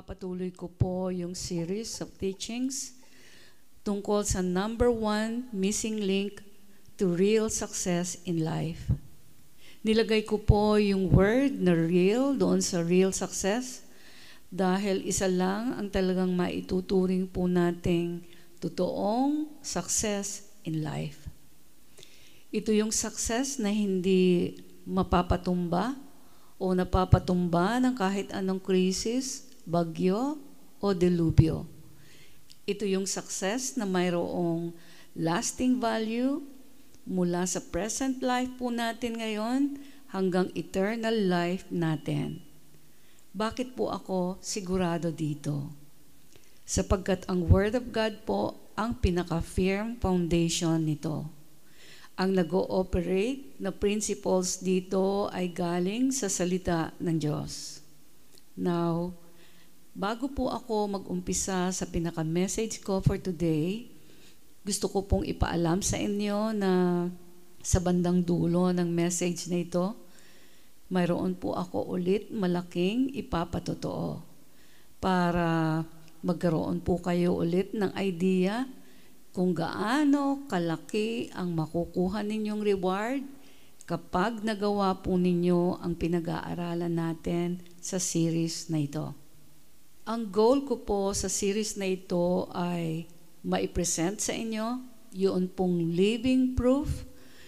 Ipagpapatuloy ko po yung series of teachings tungkol sa number 1 missing link to real success in life. Nilagay ko po yung word na real doon sa real success dahil isa lang ang talagang maituturing po nating totoong success in life. Ito yung success na hindi mapapatumba o napapatumba ng kahit anong krisis, bagyo o delubyo. Ito yung success na mayroong lasting value mula sa present life po natin ngayon hanggang eternal life natin. Bakit po ako sigurado dito? Sapagkat ang Word of God po ang pinaka-firm foundation nito. Ang nag-ooperate na principles dito ay galing sa salita ng Diyos. Now, bago po ako mag-umpisa sa pinaka-message ko for today, gusto ko pong ipaalam sa inyo na sa bandang dulo ng message na ito, mayroon po ako ulit malaking ipapatotoo para magkaroon po kayo ulit ng idea kung gaano kalaki ang makukuha ninyong reward kapag nagawa po ninyo ang pinag-aaralan natin sa series na ito. Ang goal ko po sa series na ito ay maipresent sa inyo yun pong living proof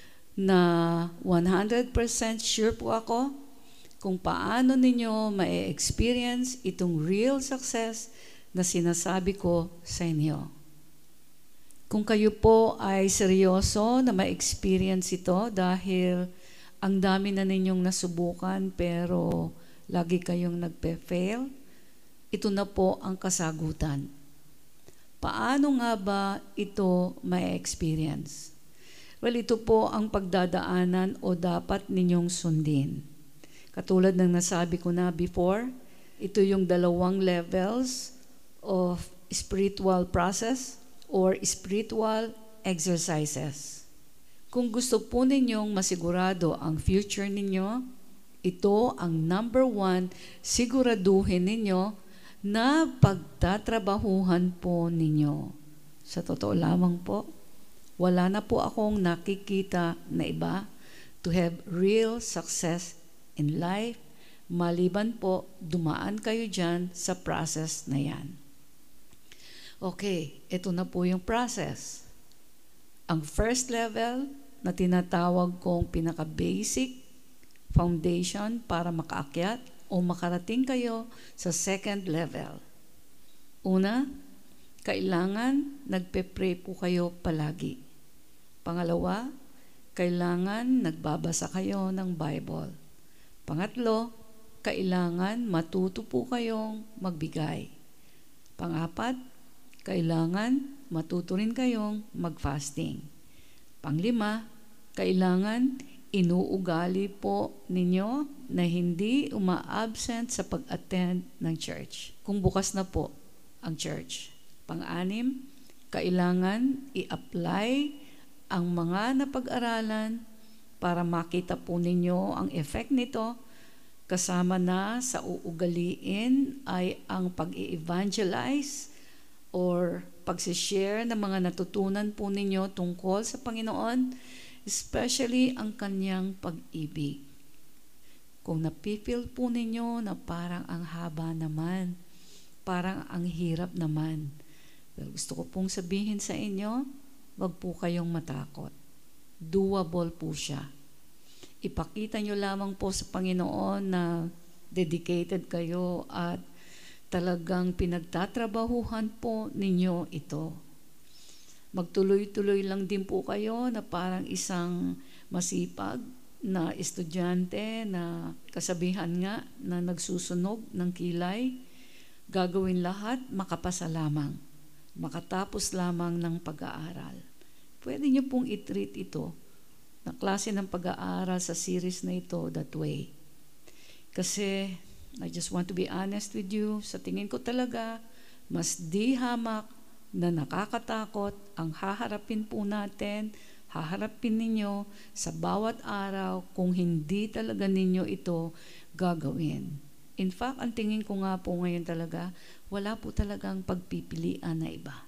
na 100% sure po ako kung paano ninyo ma-experience itong real success na sinasabi ko sa inyo. Kung kayo po ay seryoso na ma-experience ito dahil ang dami na ninyong nasubukan pero lagi kayong nagpe-fail, ito na po ang kasagutan. Paano nga ba ito ma-experience? Well, ito po ang pagdadaanan o dapat ninyong sundin. Katulad ng nasabi ko na before, ito yung 2 levels of spiritual process or spiritual exercises. Kung gusto po ninyong masigurado ang future ninyo, ito ang number 1 siguraduhin ninyo na pagtatrabahuhan po ninyo. Sa totoo lamang po, wala na po akong nakikita na iba to have real success in life, maliban po dumaan kayo dyan sa process na yan. Okay, ito na po yung process. Ang first level na tinatawag kong pinaka-basic foundation para makaakyat o makarating kayo sa second level. Una, kailangan nagpe-pray po kayo palagi. Pangalawa, kailangan nagbabasa kayo ng Bible. Pangatlo, kailangan matuto po kayong magbigay. Pangapat, kailangan matuto rin kayong mag-fasting. Panglima, kailangan inuugali po ninyo na hindi uma-absent sa pag-attend ng church kung bukas na po ang church. Pang-anim, kailangan i-apply ang mga napag-aralan para makita po ninyo ang effect nito. Kasama na sa uugaliin ay ang pag-i-evangelize or pagsishare ng mga natutunan po ninyo tungkol sa Panginoon, especially ang kanyang pag-ibig. Kung napipil po ninyo na parang ang haba naman, parang ang hirap naman, well, gusto ko pong sabihin sa inyo, wag po kayong matakot. Doable po siya. Ipakita nyo lamang po sa Panginoon na dedicated kayo at talagang pinagtatrabahuhan po ninyo ito. Magtuloy-tuloy lang din po kayo na parang isang masipag na estudyante na kasabihan nga na nagsusunog ng kilay. Gagawin lahat makapasa lamang, makatapos lamang ng pag-aaral. Pwede nyo pong i-treat ito na klase ng pag-aaral sa series na ito that way. Kasi I just want to be honest with you, sa tingin ko talaga, mas di hamak na nakakatakot ang haharapin po natin, haharapin ninyo sa bawat araw kung hindi talaga ninyo ito gagawin. In fact, ang tingin ko nga po ngayon talaga, wala po talagang pagpipilian na iba.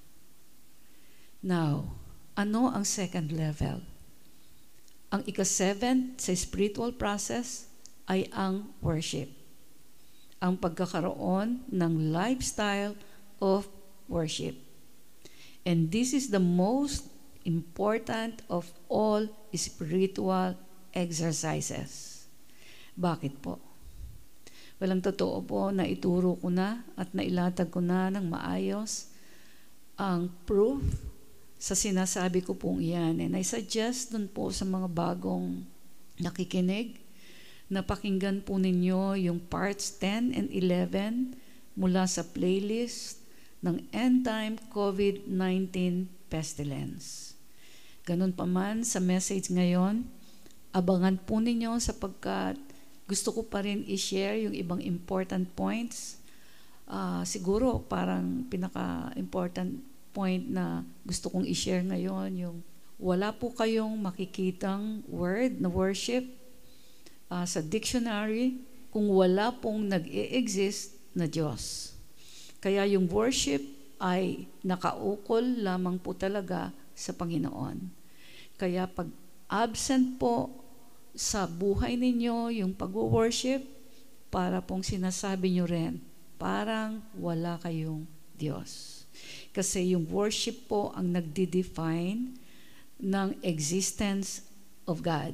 Now, ano ang second level? Ang ika-7 sa spiritual process ay ang worship. Ang pagkakaroon ng lifestyle of worship. And this is the most important of all spiritual exercises. Bakit po? Walang totoo po na ituro ko na at nailatag ko na ng maayos ang proof sa sinasabi ko pong iyan. And I suggest dun po sa mga bagong nakikinig na pakinggan po ninyo yung parts 10 and 11 mula sa playlist ng End Time COVID-19 Pestilence. Ganun pa man sa message ngayon, abangan po ninyo sapagkat gusto ko pa rin i-share yung ibang important points. Siguro parang pinaka-important point na gusto kong i-share ngayon, yung wala po kayong makikitang word na worship sa dictionary kung wala pong nag-e-exist na Diyos. Kaya yung worship ay nakaukol lamang po talaga sa Panginoon. Kaya pag absent po sa buhay ninyo yung pag-worship, para pong sinasabi nyo rin, parang wala kayong Diyos. Kasi yung worship po ang nagde-define ng existence of God.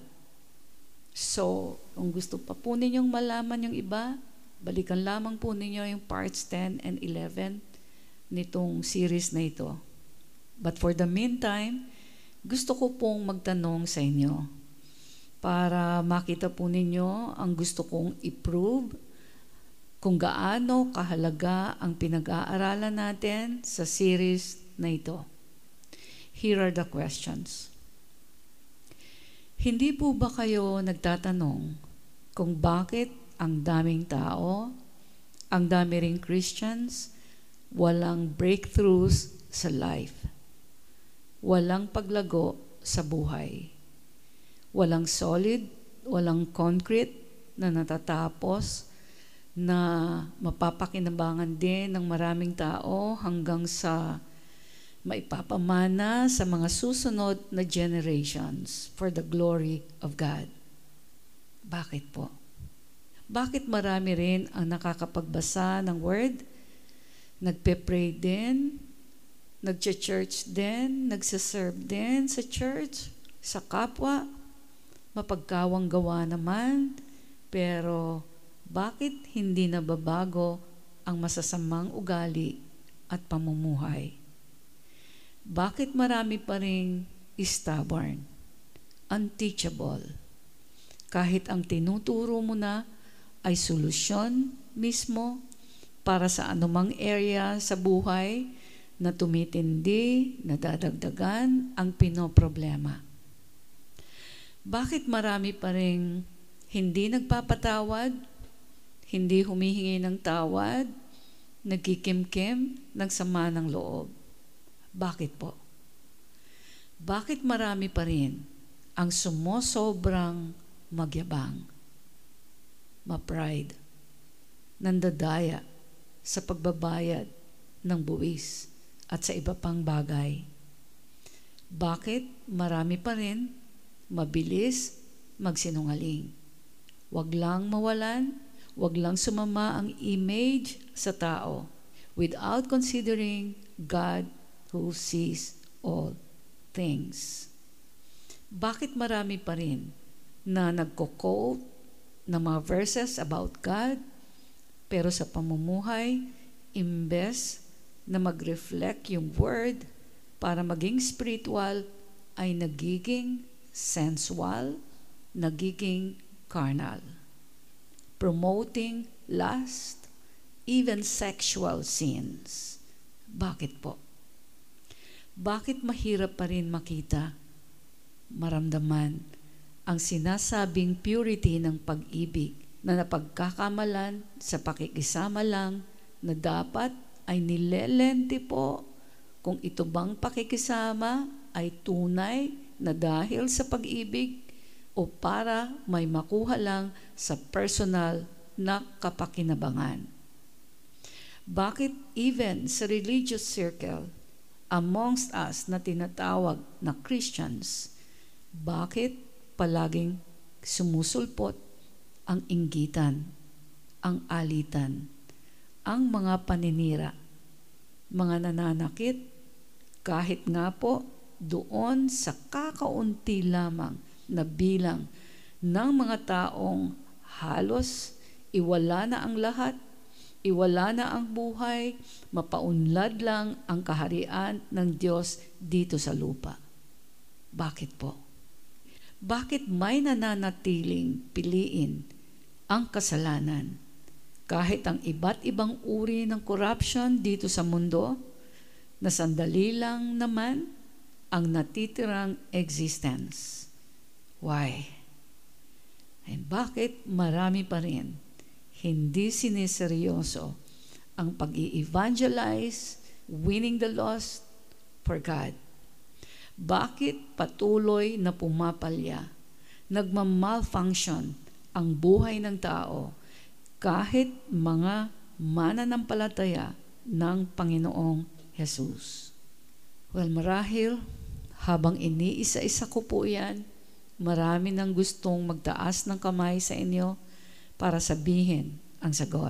So, kung gusto pa po ninyong malaman yung iba, balikan lamang po ninyo yung parts 10 and 11 nitong series na ito. But for the meantime, gusto ko pong magtanong sa inyo para makita po ninyo ang gusto kong i-prove kung gaano kahalaga ang pinag-aaralan natin sa series na ito. Here are the questions. Hindi po ba kayo nagtatanong kung bakit ang daming tao, ang dami ring Christians, walang breakthroughs sa life, walang paglago sa buhay? Walang solid, walang concrete na natatapos na mapapakinabangan din ng maraming tao hanggang sa maipapamana sa mga susunod na generations for the glory of God. Bakit po? Bakit marami rin ang nakakapagbasa ng word, nagpe-pray din, nagche-church din, nagsiserve din sa church, sa kapwa, mapagkawang gawa naman, pero bakit hindi nababago ang masasamang ugali at pamumuhay? Bakit marami pa ring stubborn, unteachable, kahit ang tinuturo mo na ay solusyon mismo para sa anumang area sa buhay na tumitindi, nadadagdagan ang pinoproblema? Bakit marami pa ring hindi nagpapatawad, hindi humihingi ng tawad, nagkikimkim ng sama ng loob? Bakit po? Bakit marami pa rin ang sumosobrang magyabang, ma-pride, nandadaya sa pagbabayad ng buwis at sa iba pang bagay? Bakit marami pa rin mabilis magsinungaling? Wag lang mawalan, wag lang sumama ang image sa tao without considering God who sees all things. Bakit marami pa rin na nagko-quote ng mga verses about God, pero sa pamumuhay, imbes na mag-reflect yung word para maging spiritual, ay nagiging sensual, nagiging carnal, promoting lust, even sexual sins. Bakit po? Bakit mahirap pa rin makita, maramdaman ang sinasabing purity ng pag-ibig na napagkakamalan sa pakikisama lang na dapat ay nilelente po kung ito bang pakikisama ay tunay na dahil sa pag-ibig o para may makuha lang sa personal na kapakinabangan. Bakit even sa religious circle, amongst us na tinatawag na Christians, bakit palaging sumusulpot ang inggitan, ang alitan, ang mga paninira, mga nananakit, kahit nga po doon sa kakaunti lamang na bilang ng mga taong halos iwala na ang lahat, iwala na ang buhay, mapaunlad lang ang kaharian ng Diyos dito sa lupa. Bakit po? Bakit may nananatiling piliin ang kasalanan? Kahit ang iba't ibang uri ng corruption dito sa mundo, na sandali lang naman ang natitirang existence. Why? And bakit marami pa rin hindi siniseryoso ang pag-i-evangelize, winning the lost for God? Bakit patuloy na pumapalya, nagmamalfunction ang buhay ng tao kahit mga mananampalataya ng Panginoong Jesus? Well, marahil habang iniisa-isa ko po yan, marami nang gustong magtaas ng kamay sa inyo para sabihin ang sagot.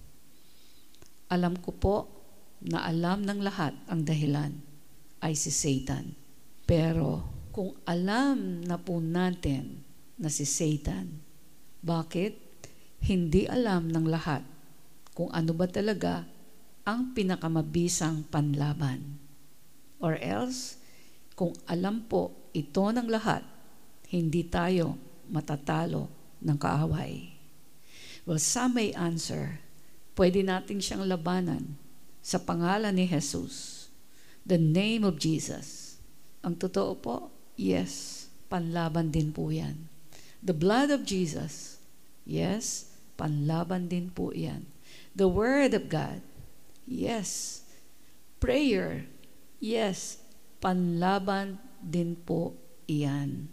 Alam ko po na alam ng lahat ang dahilan ay si Satan. Pero kung alam na po natin na si Satan, bakit hindi alam ng lahat kung ano ba talaga ang pinakamabisang panlaban? Or else, kung alam po ito ng lahat, hindi tayo matatalo ng kaaway. Well, some may answer, pwede natin siyang labanan sa pangalan ni Jesus, the name of Jesus. Ang totoo po, yes, panlaban din po yan. The blood of Jesus, yes, panlaban din po yan. The Word of God, yes. Prayer, yes, panlaban din po iyan.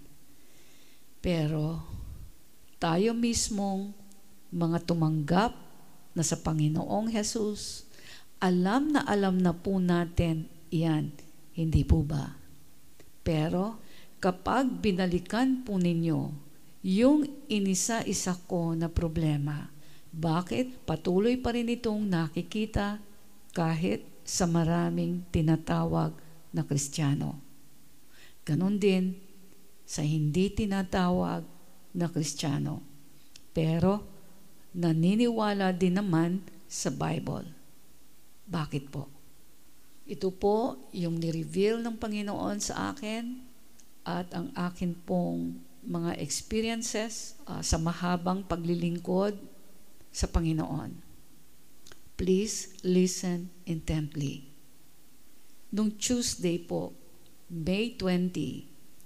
Pero tayo mismong mga tumanggap na sa Panginoong Jesus, alam na po natin iyan, hindi po ba? Pero kapag binalikan po ninyo yung inisa-isa ko na problema, bakit patuloy pa rin itong nakikita kahit sa maraming tinatawag na Kristiyano? Ganon din sa hindi tinatawag na Kristiyano, pero naniniwala din naman sa Bible. Bakit po? Ito po yung ni-reveal ng Panginoon sa akin at ang akin pong mga experiences sa mahabang paglilingkod sa Panginoon. Please listen intently. Nung Tuesday po, May 20,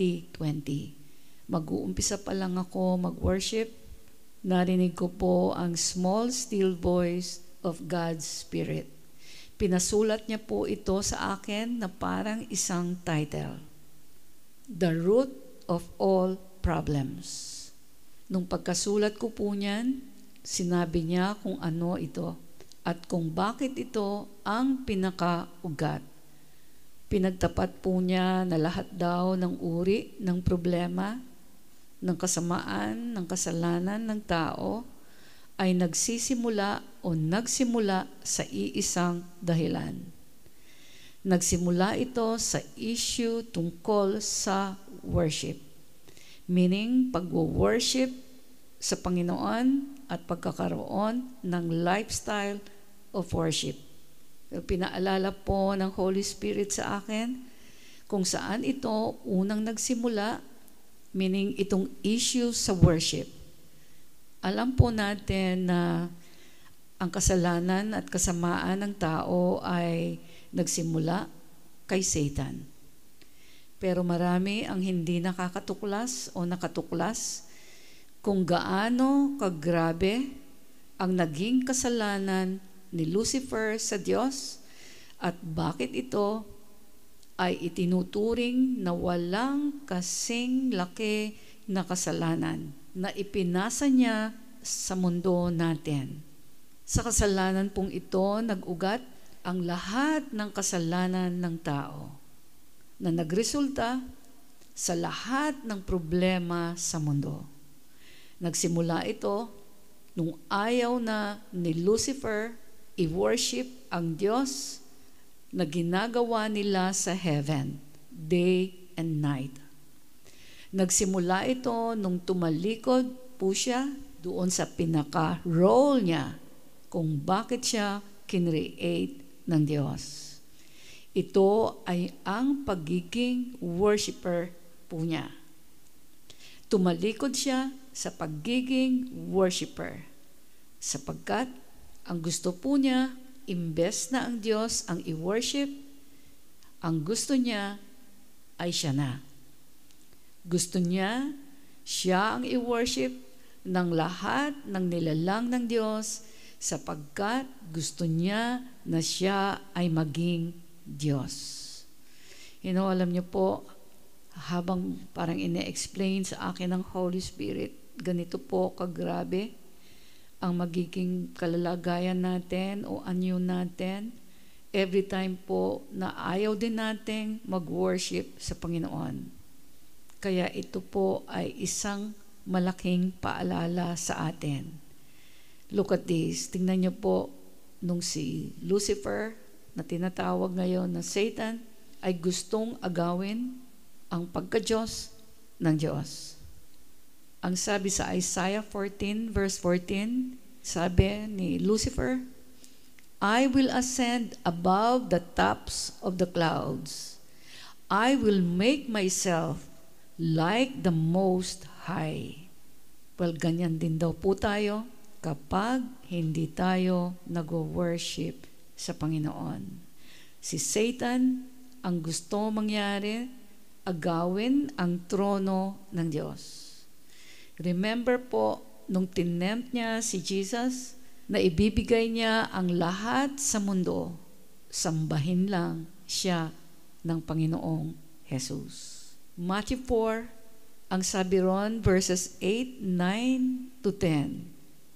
2020, mag-uumpisa pa lang ako mag-worship, narinig ko po ang small still voice of God's Spirit. Pinasulat niya po ito sa akin na parang isang title, The Root of All Problems. Nung pagkasulat ko po niyan, sinabi niya kung ano ito at kung bakit ito ang pinakaugat. Pinagtapat po niya na lahat daw ng uri ng problema, ng kasamaan, ng kasalanan ng tao ay nagsisimula o nagsimula sa iisang dahilan. Nagsimula ito sa issue tungkol sa worship. Meaning, pag-worship sa Panginoon at pagkakaroon ng lifestyle of worship. Pinaalala po ng Holy Spirit sa akin kung saan ito unang nagsimula, meaning itong issue sa worship. Alam po natin na ang kasalanan at kasamaan ng tao ay nagsimula kay Satan. Pero marami ang hindi nakakatuklas o nakatuklas kung gaano kagrabe ang naging kasalanan ni Lucifer sa Diyos at bakit ito ay itinuturing na walang kasing laki na kasalanan na ipinasa niya sa mundo natin. Sa kasalanan pong ito, nag-ugat ang lahat ng kasalanan ng tao na nagresulta sa lahat ng problema sa mundo. Nagsimula ito nung ayaw na ni Lucifer i-worship ang Diyos na ginagawa nila sa heaven, day and night. Nagsimula ito nung tumalikod po siya doon sa pinaka-role niya kung bakit siya kinreate ng Diyos. Ito ay ang pagiging worshiper po niya. Tumalikod siya sa pagiging worshiper sapagkat ang gusto po niya, imbes na ang Diyos ang i-worship, ang gusto niya ay siya na. Gusto niya, siya ang i-worship ng lahat ng nilalang ng Diyos sapagkat gusto niya na siya ay maging Diyos. Alam niyo po, habang parang ine-explain sa akin ng Holy Spirit, ganito po kagrabe ang magiging kalalagayan natin o anyo natin every time po na ayaw din nating mag-worship sa Panginoon. Kaya ito po ay isang malaking paalala sa atin. Look at this. Tingnan niyo po, nung si Lucifer, na tinatawag ngayon na Satan, ay gustong agawin ang pagka-Diyos ng Diyos. Ang sabi sa Isaiah 14 verse 14, sabi ni Lucifer, I will ascend above the tops of the clouds. I will make myself like the Most High. Well, ganyan din daw po tayo kapag hindi tayo nag-worship sa Panginoon. Si Satan, ang gusto mangyari, agawin ang trono ng Diyos. Remember po, nung tinempt niya si Jesus, na ibibigay niya ang lahat sa mundo, sambahin lang siya ng Panginoong Jesus. Matthew 4, ang sabi ron, verses 8, 9 to 10.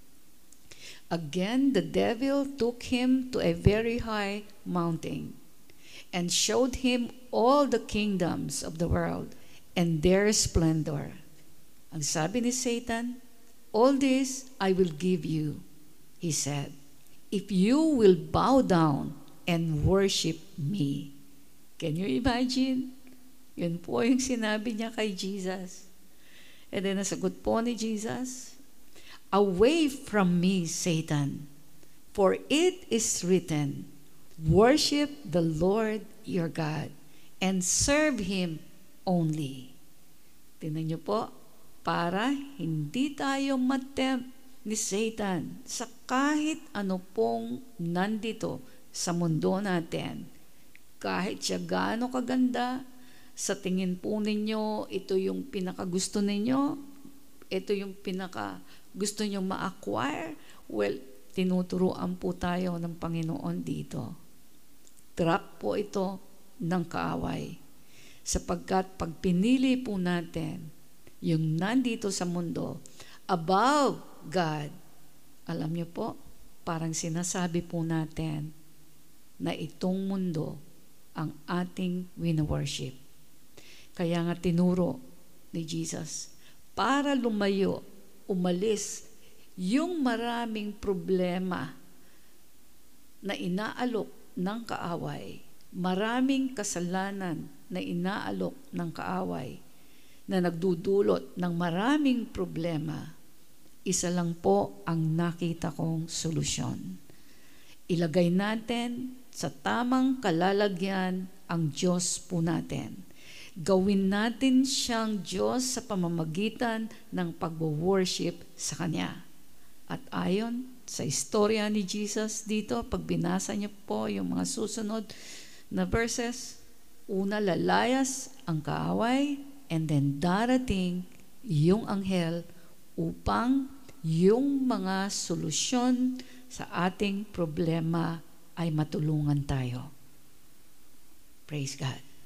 Again, the devil took him to a very high mountain and showed him all the kingdoms of the world and their splendor. Ang sabi ni Satan, all this I will give you, he said, if you will bow down and worship me. Can you imagine? Yun po yung sinabi niya kay Jesus. And then nasagot po ni Jesus, away from me, Satan, for it is written, worship the Lord your God and serve Him only. Tingnan niyo po, para hindi tayo matempt ni Satan sa kahit ano pong nandito sa mundo natin. Kahit siya gaano kaganda, sa tingin po ninyo, ito yung pinakagusto ninyo, ito yung gusto nyo ma-acquire, well, tinuturuan po tayo ng Panginoon dito. Trap po ito ng kaaway. Sapagkat pag pinili po natin yung nandito sa mundo, above God, alam niyo po, parang sinasabi po natin na itong mundo ang ating wino-worship. Kaya nga tinuro ni Jesus, para lumayo, umalis yung maraming problema na inaalok ng kaaway, maraming kasalanan na inaalok ng kaaway, na nagdudulot ng maraming problema, isa lang po ang nakita kong solusyon. Ilagay natin sa tamang kalalagyan ang Diyos po natin. Gawin natin siyang Diyos sa pamamagitan ng pag-worship sa Kanya. At ayon sa istorya ni Jesus dito, pag binasa niyo po yung mga susunod na verses, una lalayas ang kaaway, and then darating yung anghel upang yung mga solusyon sa ating problema ay matulungan tayo. Praise God.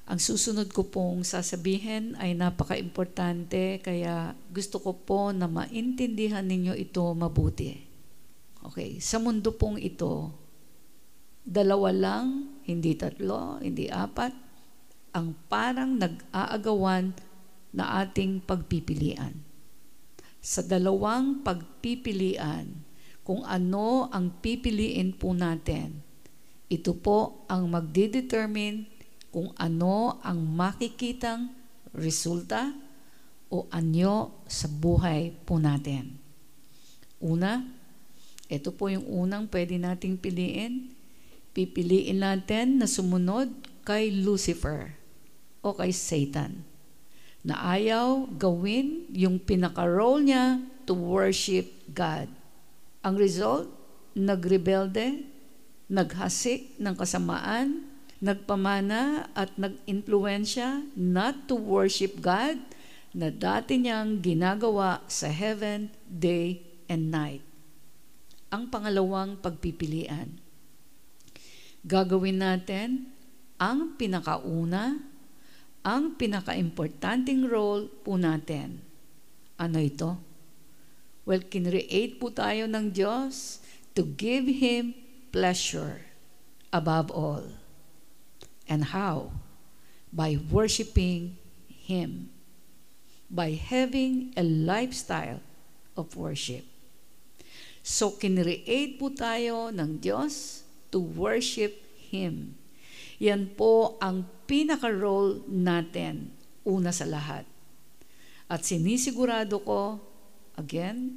Ang susunod ko pong sasabihin ay napaka-importante, kaya gusto ko po na maintindihan ninyo ito mabuti. Okay, sa mundo pong ito, dalawa lang, hindi tatlo, hindi apat, ang parang nag-aagawan na ating pagpipilian. Sa dalawang pagpipilian, kung ano ang pipiliin po natin, ito po ang magdidetermine kung ano ang makikitang resulta o anyo sa buhay po natin. Una, ito po yung unang pwede nating piliin. Pipiliin natin na sumunod kay Lucifer o kay Satan, na ayaw gawin yung pinaka-role niya to worship God. Ang result, nagrebelde, naghasik ng kasamaan, nagpamana at nag-impluensya not to worship God na dati niyang ginagawa sa heaven, day and night. Ang pangalawang pagpipilian, gagawin natin ang pinakauna, ang pinaka-importanting role po natin. Ano ito? Well, kinreate po tayo ng Diyos to give Him pleasure above all. And how? By worshiping Him. By having a lifestyle of worship. So, kinreate po tayo ng Diyos to worship Him. Yan po ang pinaka-role natin, una sa lahat. At sinisigurado ko, again,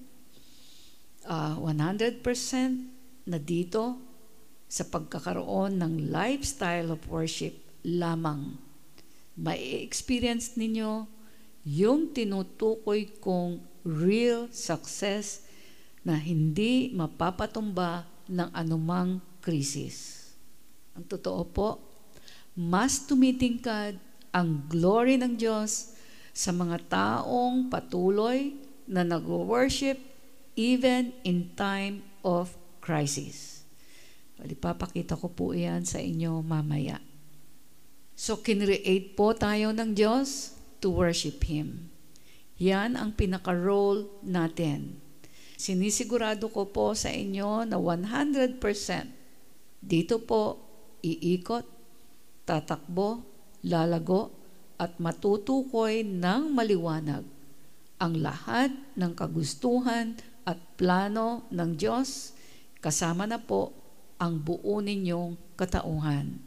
100% na dito, sa pagkakaroon ng lifestyle of worship lamang, mai-experience ninyo yung tinutukoy kong real success na hindi mapapatumba ng anumang krisis. Ang totoo po, mas tumitingkad ang glory ng Diyos sa mga taong patuloy na nag-worship even in time of crisis. Ipapakita ko po yan sa inyo mamaya. So, kinreate po tayo ng Diyos to worship Him. Yan ang pinaka-role natin. Sinisigurado ko po sa inyo na 100% dito po iikot, tatakbo, lalago, at matutukoy ng maliwanag ang lahat ng kagustuhan at plano ng Diyos, kasama na po ang buo ninyong katauhan.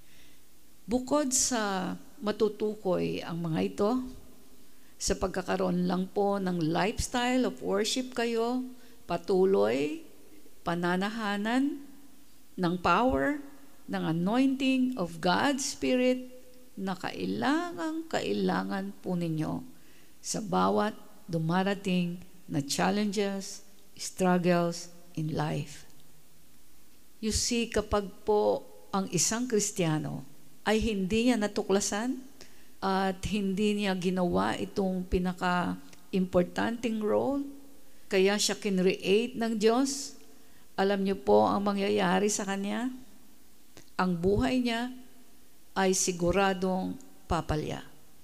Bukod sa matutukoy ang mga ito, sa pagkakaroon lang po ng lifestyle of worship kayo, patuloy, pananahanan ng power, ng anointing of God's Spirit na kailangan po ninyo sa bawat dumarating na challenges, struggles in life. You see, kapag po ang isang Kristiyano ay hindi niya natuklasan at hindi niya ginawa itong pinaka-importanting role, kaya siya kinreate ng Diyos, alam niyo po ang mangyayari sa kanya? Ang buhay niya ay siguradong papalya.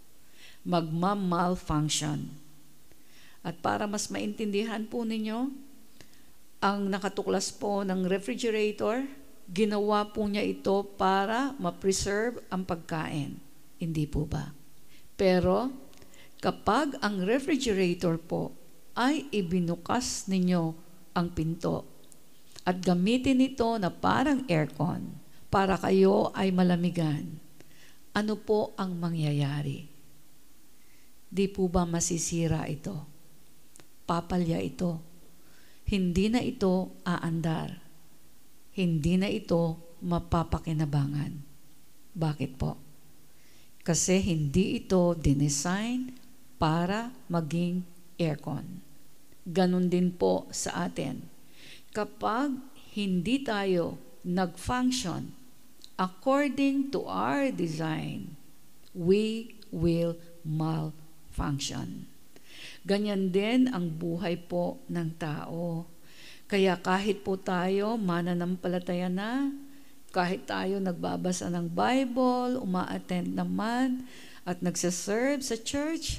Magma-malfunction. At para mas maintindihan po ninyo, ang nakatuklas po ng refrigerator, ginawa po niya ito para ma-preserve ang pagkain. Hindi po ba? Pero, kapag ang refrigerator po ay ibinukas ninyo ang pinto at gamitin ito na parang aircon para kayo ay malamigan, ano po ang mangyayari? Di po ba masisira ito? Papalya ito. Hindi na ito aandar. Hindi na ito mapapakinabangan. Bakit po? Kasi hindi ito dinesign para maging aircon. Ganon din po sa atin. Kapag hindi tayo nag-function according to our design, we will malfunction. Ganyan din ang buhay po ng tao. Kaya kahit po tayo mananampalataya na, Kahit tayo nagbabasa ng Bible, uma-attend naman, at nagsaserve sa church,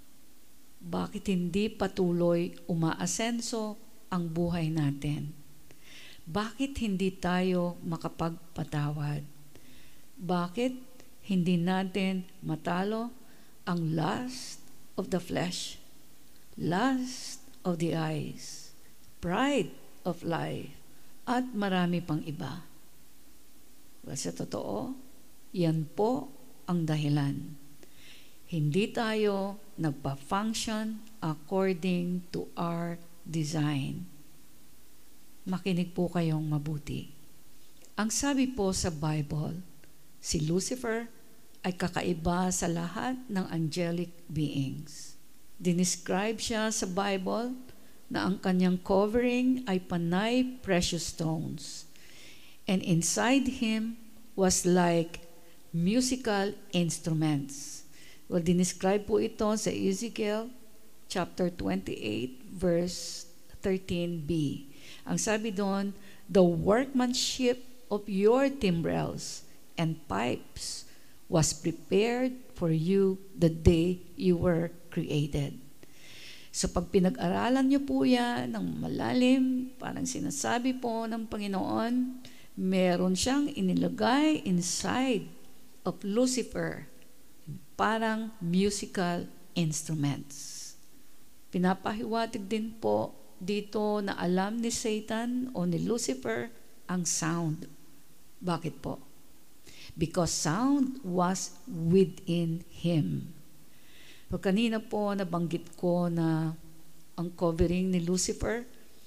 bakit hindi patuloy umaasenso ang buhay natin? Bakit hindi tayo makapagpatawad? Bakit hindi natin matalo ang lust of the flesh, lust of the eyes, pride of life, at marami pang iba? Well, sa totoo, yan po ang dahilan. Hindi tayo nagpa-function according to our design. Makinig po kayong mabuti. Ang sabi po sa Bible, si Lucifer ay kakaiba sa lahat ng angelic beings. Dinescribe siya sa Bible na ang kanyang covering ay panay precious stones. And inside him was like musical instruments. Well, dinescribe po ito sa Ezekiel chapter 28 verse 13b. Ang sabi doon, the workmanship of your timbrels and pipes was prepared for you the day you were created. So pag pinag-aralan niyo po yan ng malalim, parang sinasabi po ng Panginoon, meron siyang inilagay inside of Lucifer, parang musical instruments. Pinapahiwatig din po dito na alam ni Satan o ni Lucifer ang sound. Bakit po? Because sound was within him. So kanina po nabanggit ko na ang covering ni Lucifer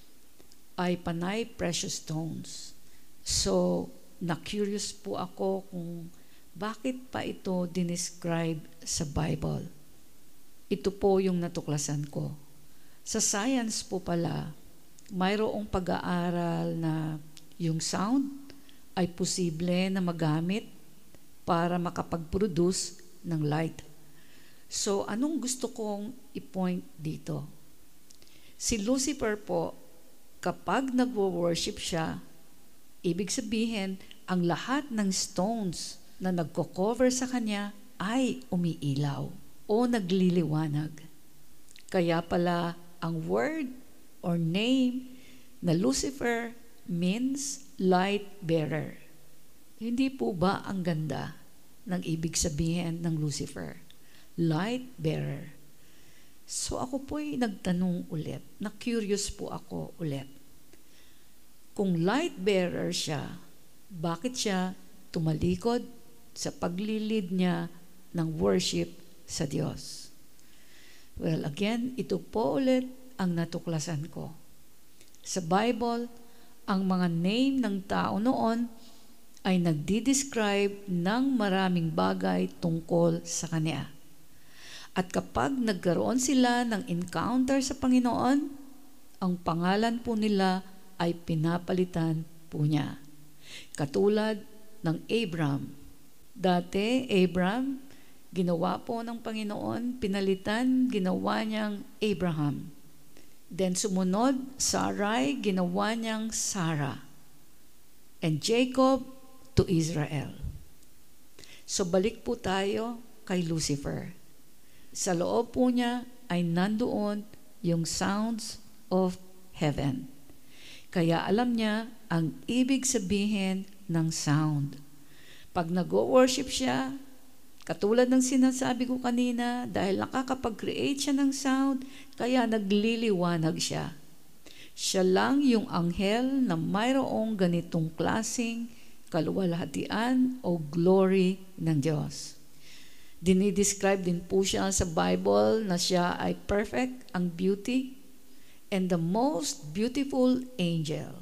ay panay precious stones. So, na-curious po ako kung bakit pa ito dinescribe sa Bible. Ito po yung natuklasan ko. Sa science po pala, mayroong pag-aaral na yung sound ay posible na magamit para makapag-produce ng light. So, anong gusto kong i-point dito? Si Lucifer po, kapag nagwo-worship siya, ibig sabihin, ang lahat ng stones na nagko-cover sa kanya ay umiilaw o nagliliwanag. Kaya pala, ang word or name na Lucifer means light bearer. Hindi po ba ang ganda ng ibig sabihin ng Lucifer? Light bearer. So ako po'y nagtanong ulit, na-curious po ako ulit. Kung light bearer siya, bakit siya tumalikod sa paglilid niya ng worship sa Diyos? Well, again, ito po ulit ang natuklasan ko. Sa Bible, ang mga name ng tao noon ay nagdi-describe ng maraming bagay tungkol sa Kanya. At kapag nagkaroon sila ng encounter sa Panginoon, ang pangalan po nila ay pinapalitan po niya. Katulad ng Abram. Dati, Abram, ginawa po ng Panginoon, pinalitan, ginawa niyang Abraham. Then sumunod, Sarai, ginawa niyang Sarah. And Jacob to Israel. So balik po tayo kay Lucifer. Sa loob po niya ay nandoon yung sounds of heaven. Kaya alam niya ang ibig sabihin ng sound. Pag nag-worship siya, katulad ng sinasabi ko kanina, dahil nakakapag-create siya ng sound, kaya nagliliwanag siya. Siya lang yung anghel na mayroong ganitong klaseng kaluwalhatian o glory ng Diyos. Dinidescribe din po siya sa Bible na siya ay perfect, ang beauty, and the most beautiful angel.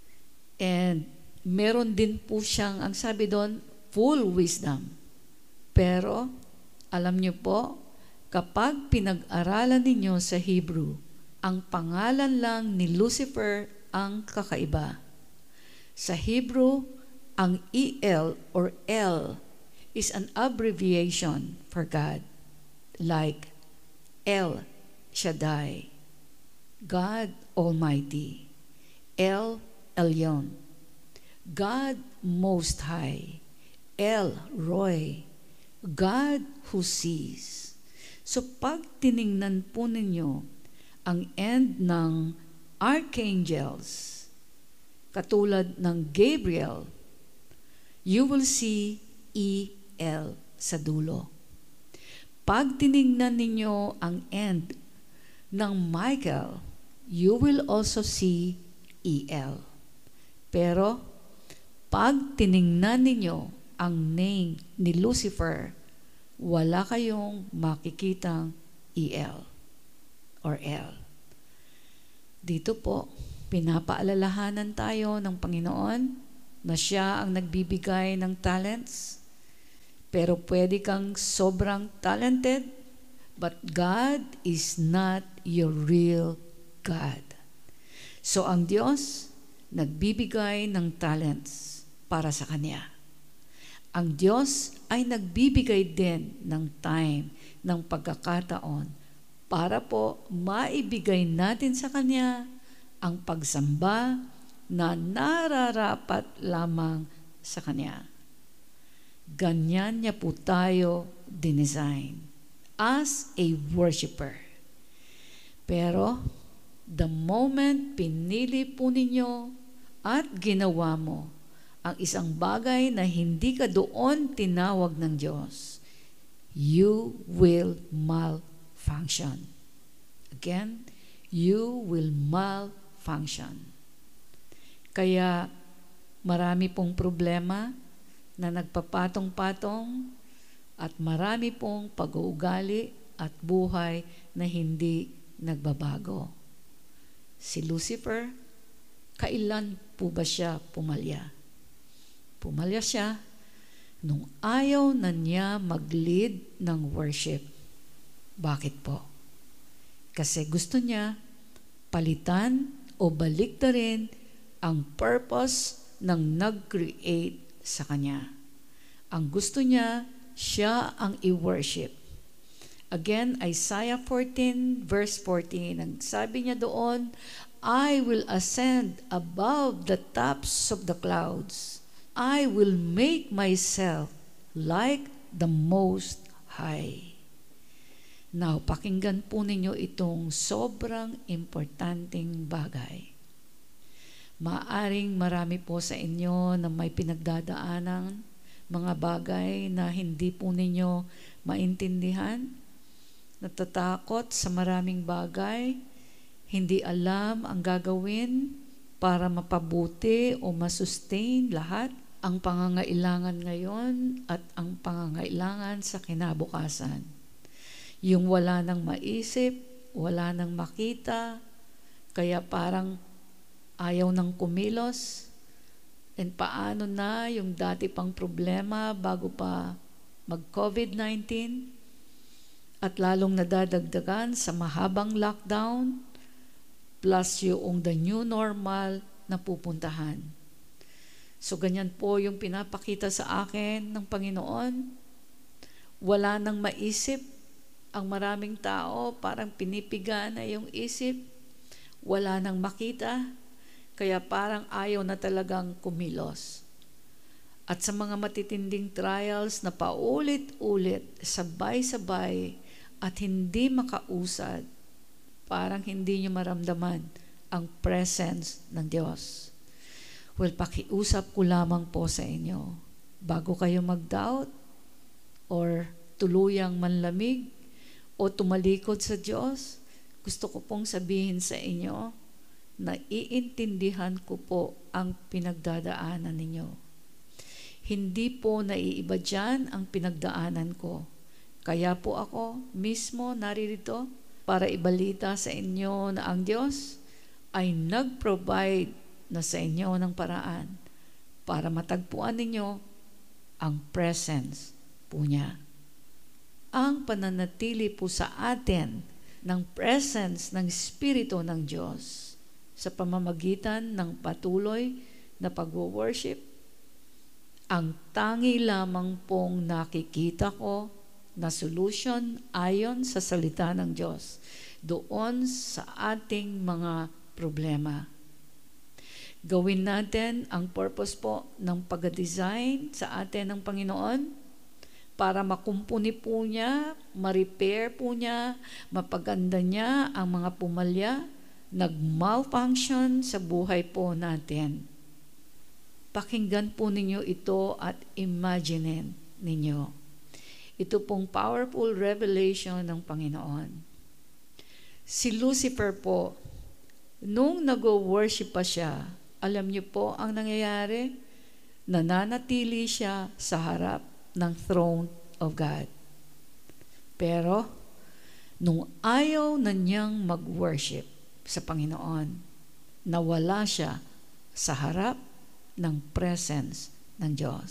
And meron din po siyang, ang sabi doon, full wisdom. Pero, alam niyo po, kapag pinag-aralan ninyo sa Hebrew, ang pangalan lang ni Lucifer ang kakaiba. Sa Hebrew, ang EL or L is an abbreviation for God, like El Shaddai, God Almighty, El Elyon, God Most High, El Roy, God who sees. So pag tiningnan po ninyo ang end ng archangels, katulad ng Gabriel, you will see E-L sa dulo. Pag tiningnan ninyo ang end ng Michael, you will also see E-L. Pero pag tiningnan ninyo ang name ni Lucifer, wala kayong makikitang E-L or L. Dito po, pinapaalalahanan tayo ng Panginoon na siya ang nagbibigay ng talents, pero pwede kang sobrang talented, but God is not your real God. So ang Diyos, nagbibigay ng talents para sa Kanya. Ang Diyos ay nagbibigay din ng time, ng pagkakataon, para po maibigay natin sa Kanya ang pagsamba na nararapat lamang sa Kanya. Ganyan niya po tayo dinesign as a worshiper. Pero, the moment pinili po ninyo at ginawa mo ang isang bagay na hindi ka doon tinawag ng Diyos, you will malfunction. Again, you will malfunction. Kaya marami pong problema na nagpapatong-patong at marami pong pag-uugali at buhay na hindi nagbabago. Si Lucifer, kailan po ba siya pumalya? Pumalya siya nung ayaw na niya mag-lead ng worship. Bakit po? Kasi gusto niya palitan o baliktarin ang purpose ng nag-create sa kanya. Ang gusto niya, siya ang i-worship. Again, Isaiah 14 verse 14, ang sabi niya doon, I will ascend above the tops of the clouds. I will make myself like the Most High. Now, pakinggan po ninyo itong sobrang importanteng bagay. Maaring marami po sa inyo na may pinagdadaanan, mga bagay na hindi po ninyo maintindihan, natatakot sa maraming bagay, hindi alam ang gagawin para mapabuti o masustain lahat ang pangangailangan ngayon at ang pangangailangan sa kinabukasan. Yung wala nang maisip, wala nang makita, kaya parang ayaw nang kumilos. And paano na yung dati pang problema bago pa mag-COVID-19 at lalong nadadagdagan sa mahabang lockdown plus yung the new normal na pupuntahan. So ganyan po yung pinapakita sa akin ng Panginoon. Wala nang maisip ang maraming tao, parang pinipiga na yung isip. Wala nang makita, kaya parang ayaw na talagang kumilos. At sa mga matitinding trials na paulit-ulit, sabay-sabay at hindi makausad, parang hindi nyo maramdaman ang presence ng Diyos. Well, pakiusap ko lamang po sa inyo, bago kayo mag-doubt or tuluyang manlamig o tumalikod sa Diyos, gusto ko pong sabihin sa inyo na iintindihan ko po ang pinagdadaanan ninyo. Hindi po naiiba dyan ang pinagdaanan ko. Kaya po ako mismo naririto para ibalita sa inyo na ang Diyos ay nag-provide na sa inyo ng paraan para matagpuan ninyo ang presence po niya. Ang pananatili po sa atin ng presence ng Espiritu ng Diyos sa pamamagitan ng patuloy na pag-worship, ang tangi lamang pong nakikita ko na solution ayon sa salita ng Diyos doon sa ating mga problema. Gawin natin ang purpose po ng pag-design sa atin ng Panginoon para makumpuni po niya, ma-repair po niya, mapaganda niya ang mga pumalya, nag-malfunction sa buhay po natin. Pakinggan po ninyo ito at imagine ninyo. Ito pong powerful revelation ng Panginoon. Si Lucifer po, nung nag-worship pa siya, alam niyo po ang nangyayari? Nananatili siya sa harap ng throne of God. Pero, nung ayaw na niyang mag-worship sa Panginoon, nawala siya sa harap ng presence ng Diyos.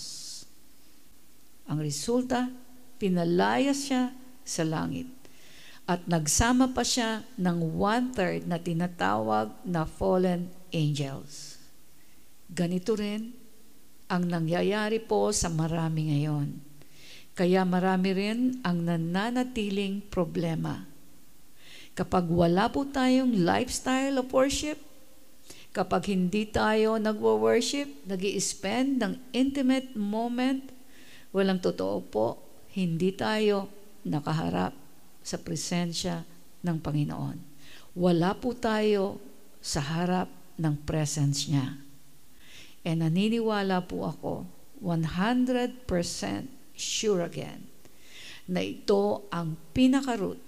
Ang resulta, pinalayas siya sa langit. At nagsama pa siya ng 1/3 na tinatawag na fallen angels. Ganito rin ang nangyayari po sa marami ngayon. Kaya marami rin ang nananatiling problema. Kapag wala po tayong lifestyle of worship, kapag hindi tayo nagwo-worship, nag-i-spend ng intimate moment, walang totoo po, hindi tayo nakaharap sa presensya ng Panginoon. Wala po tayo sa harap ng presence niya. E naniniwala po ako, 100% sure again, na ito ang pinaka-root,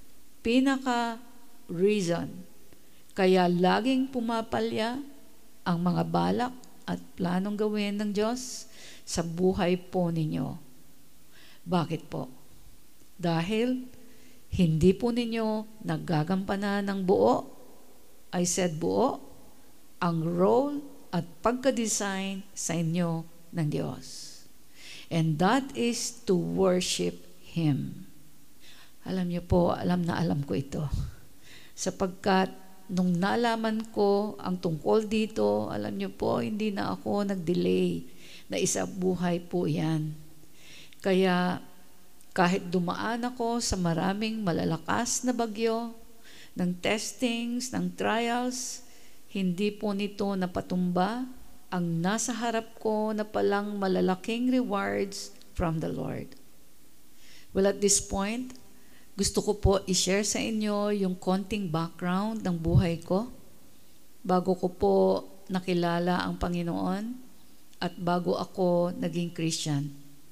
pinaka-reason, kaya laging pumapalya ang mga balak at planong gawin ng Diyos sa buhay po ninyo. Bakit po? Dahil hindi po ninyo naggagampanan ng buo, I said buo, ang role at pagka-design sa inyo ng Diyos. And that is to worship Him. Alam niyo po, alam na alam ko ito. Sapagkat nung nalaman ko ang tungkol dito, alam niyo po, hindi na ako nag-delay na isa buhay po yan. Kaya kahit dumaan ako sa maraming malalakas na bagyo, ng testings, ng trials, hindi po nito napatumba ang nasa harap ko na palang malalaking rewards from the Lord. Well, at this point, gusto ko po i-share sa inyo yung konting background ng buhay ko bago ko po nakilala ang Panginoon at bago ako naging Christian.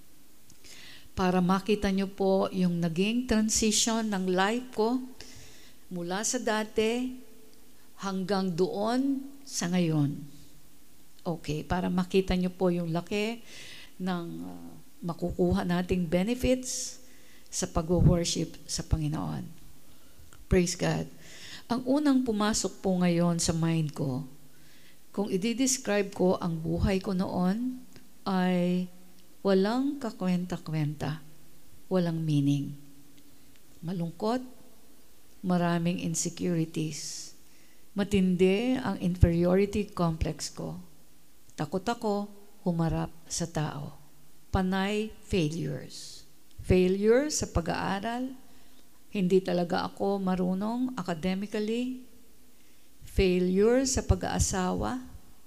Para makita nyo po yung naging transition ng life ko mula sa dati hanggang doon sa ngayon. Okay, para makita nyo po yung laki ng makukuha nating benefits sa pag-worship sa Panginoon. Praise God. Ang unang pumasok po ngayon sa mind ko, kung i-describe ko ang buhay ko noon, ay walang kakwenta-kwenta, walang meaning. Malungkot, maraming insecurities. Matindi ang inferiority complex ko. Takot ako humarap sa tao. Panay failures. Failure sa pag-aaral. Hindi talaga ako marunong academically. Failure sa pag-aasawa.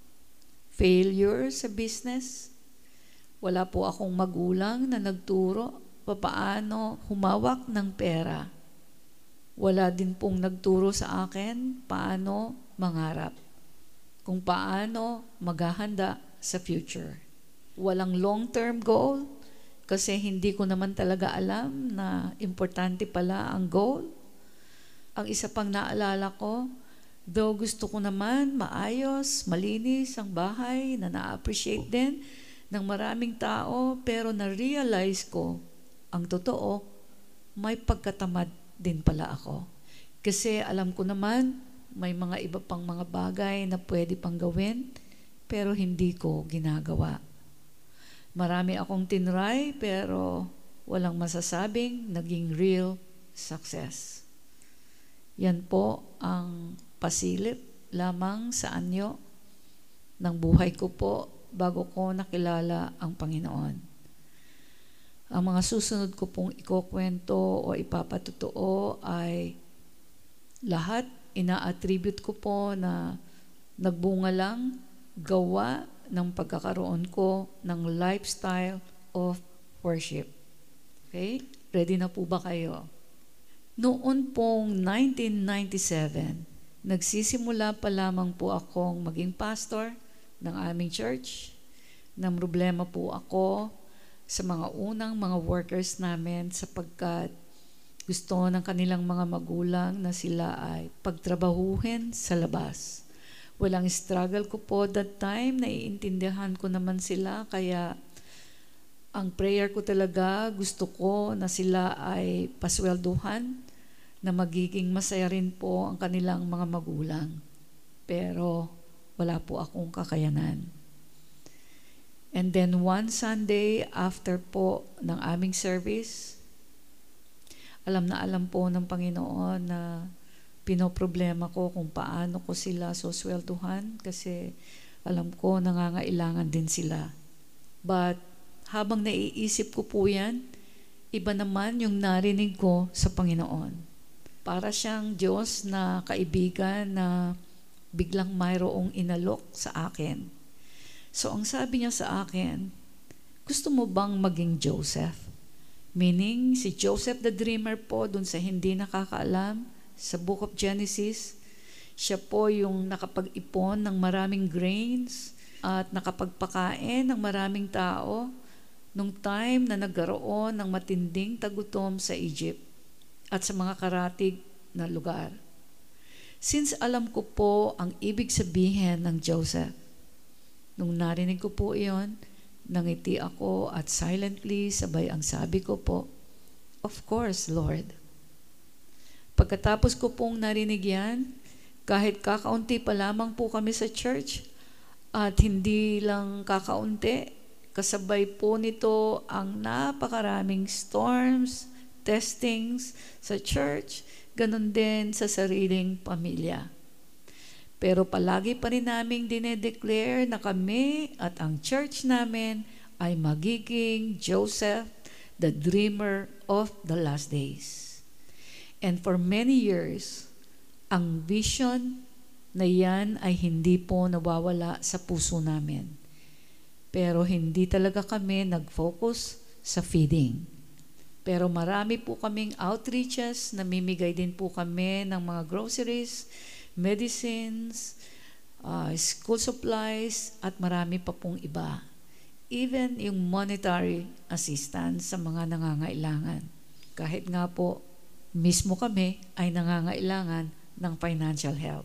Failure sa business. Wala po akong magulang na nagturo paano humawak ng pera. Wala din pong nagturo sa akin paano mangarap, kung paano maghahanda sa future. Walang long-term goal kasi hindi ko naman talaga alam na importante pala ang goal. Ang isa pang naalala ko, though gusto ko naman maayos, malinis ang bahay na na-appreciate din ng maraming tao, pero na-realize ko, ang totoo, may pagkatamad din pala ako. Kasi alam ko naman, may mga iba pang mga bagay na pwede pang gawin, pero hindi ko ginagawa. Marami akong tinry, pero walang masasabing naging real success. Yan po ang pasilip lamang sa anyo ng buhay ko po bago ko nakilala ang Panginoon. Ang mga susunod ko pong ikukwento o ipapatotoo ay lahat ina-attribute ko po na nagbunga lang gawa ng pagkakaroon ko ng lifestyle of worship. Okay? Ready na po ba kayo? Noon pong 1997, nagsisimula pa lamang po akong maging pastor ng aming church. Nang problema po ako sa mga unang mga workers namin sapagkat gusto ng kanilang mga magulang na sila ay pagtrabahuhin sa labas. Walang struggle ko po that time, naiintindihan ko naman sila, kaya ang prayer ko talaga, gusto ko na sila ay paswelduhan, na magiging masaya rin po ang kanilang mga magulang. Pero wala po akong kakayanan. And then one Sunday after po ng aming service, alam po ng Panginoon na pinoproblema ko kung paano ko sila suswelduhan kasi alam ko nangangailangan din sila. But habang naiisip ko po yan, iba naman yung narinig ko sa Panginoon. Para siyang Diyos na kaibigan na biglang mayroong inalok sa akin. So ang sabi niya sa akin, gusto mo bang maging Joseph? Meaning, si Joseph the Dreamer po, dun sa hindi nakakaalam, sa Book of Genesis, siya po yung nakapag-ipon ng maraming grains at nakapagpakain ng maraming tao nung time na nagkaroon ng matinding tagutom sa Egypt at sa mga karatig na lugar. Since alam ko po ang ibig sabihin ng Joseph, nung narinig ko po iyon, nangiti ako at silently sabay ang sabi ko po, of course, Lord. Pagkatapos ko pong narinig yan, kahit kakaunti pa lamang po kami sa church, at hindi lang kakaunti, kasabay po nito ang napakaraming storms, testings sa church, ganun din sa sariling pamilya. Pero palagi pa rin naming dinedeclare na kami at ang church namin ay magiging Joseph, the dreamer of the last days. And for many years, ang vision na yan ay hindi po nawawala sa puso namin. Pero hindi talaga kami nag-focus sa feeding. Pero marami po kaming outreaches, namimigay din po kami ng mga groceries, medicines, school supplies, at marami pa pong iba. Even yung monetary assistance sa mga nangangailangan. Kahit nga po, mismo kami ay nangangailangan ng financial help.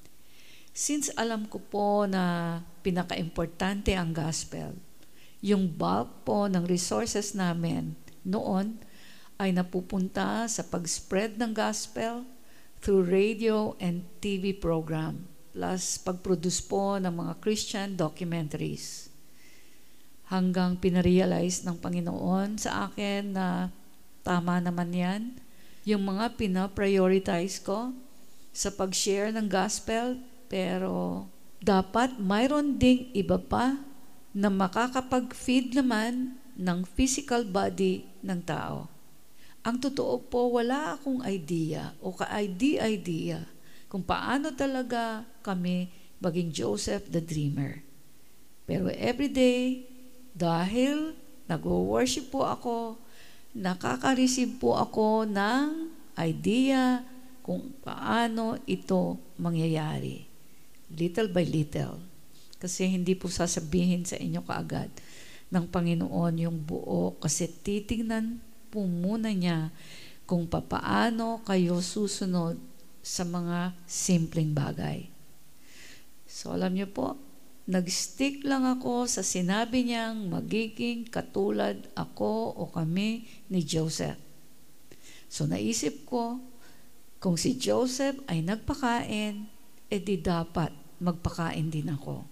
Since alam ko po na pinaka-importante ang gospel, yung bulk po ng resources namin noon ay napupunta sa pag-spread ng gospel through radio and TV program, plus pag-produce po ng mga Christian documentaries. Hanggang pinarealize ng Panginoon sa akin na tama naman yan, yung mga pina-prioritize ko sa pag-share ng gospel, pero dapat mayroon ding iba pa na makakapag-feed naman ng physical body ng tao. Ang totoo po, wala akong idea o ka-idea kung paano talaga kami maging Joseph the Dreamer. Pero everyday, dahil nag-worship po ako, nakaka-receive po ako ng idea kung paano ito mangyayari. Little by little. Kasi hindi po sasabihin sa inyo kaagad ng Panginoon yung buo, kasi titingnan po muna niya kung papaano kayo susunod sa mga simpleng bagay. So alam niyo po, nag-stick lang ako sa sinabi niyang magiging katulad ako o kami ni Joseph. So naisip ko, kung si Joseph ay nagpakain, edi dapat magpakain din ako.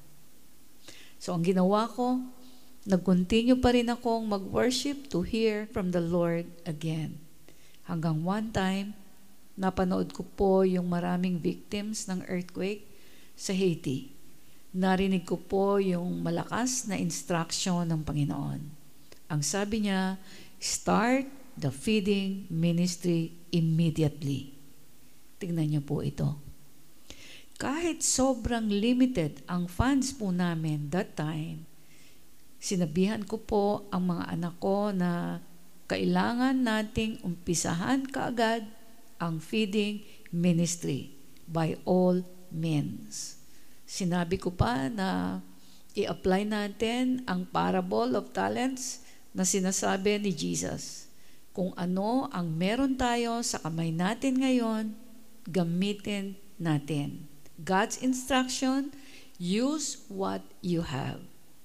So ang ginawa ko, nag-continue pa rin akong mag-worship to hear from the Lord again. Hanggang one time, napanood ko po yung maraming victims ng earthquake sa Haiti. Narinig ko po yung malakas na instruction ng Panginoon. Ang sabi niya, start the feeding ministry immediately. Tingnan niyo po ito. Kahit sobrang limited ang funds po namin that time, sinabihan ko po ang mga anak ko na kailangan nating umpisahan kaagad ang feeding ministry by all means. Sinabi ko pa na i-apply natin ang parable of talents na sinasabi ni Jesus. Kung ano ang meron tayo sa kamay natin ngayon, gamitin natin. God's instruction, use what you have.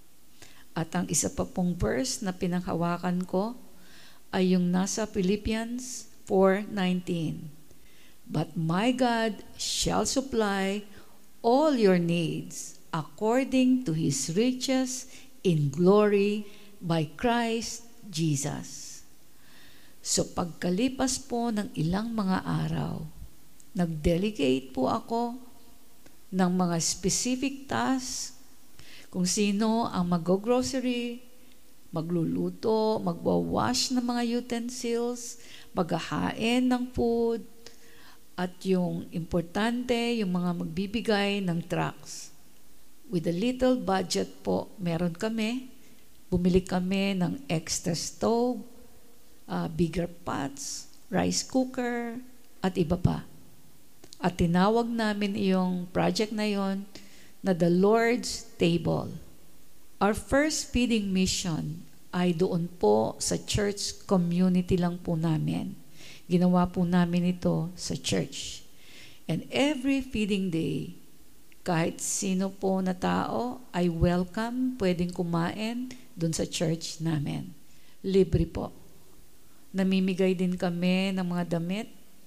At ang isa pa pong verse na pinanghawakan ko ay yung nasa Philippians 4:19. But my God shall supply all your needs according to His riches in glory by Christ Jesus. So pagkalipas po ng ilang mga araw, nag-delegate po ako ng mga specific tasks, kung sino ang mag-grocery, magluluto, magwawash ng mga utensils, maghahain ng food, at yung importante, yung mga magbibigay ng trucks. With a little budget po, meron kami. Bumili kami ng extra stove, bigger pots, rice cooker, at iba pa. At tinawag namin yung project na yon na the Lord's Table. Our first feeding mission ay doon po sa church community lang po namin. Ginawa po namin ito sa church. And every feeding day, kahit sino po na tao ay welcome, pwedeng kumain doon sa church namin. Libre po. Namimigay din kami ng mga damit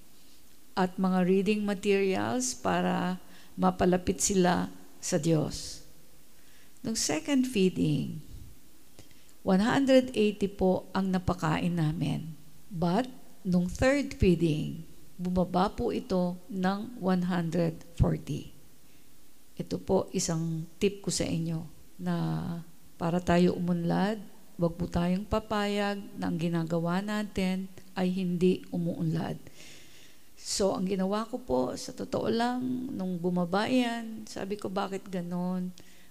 at mga reading materials para mapalapit sila sa Diyos. Nung second feeding, 180 po ang napakain namin. But, nung third feeding, bumaba po ito ng 140. Ito po isang tip ko sa inyo na para tayo umunlad, wag po tayong papayag na ang ginagawa natin ay hindi umuunlad. So, ang ginawa ko po, sa totoo lang, nung bumaba yan, sabi ko, bakit ganon?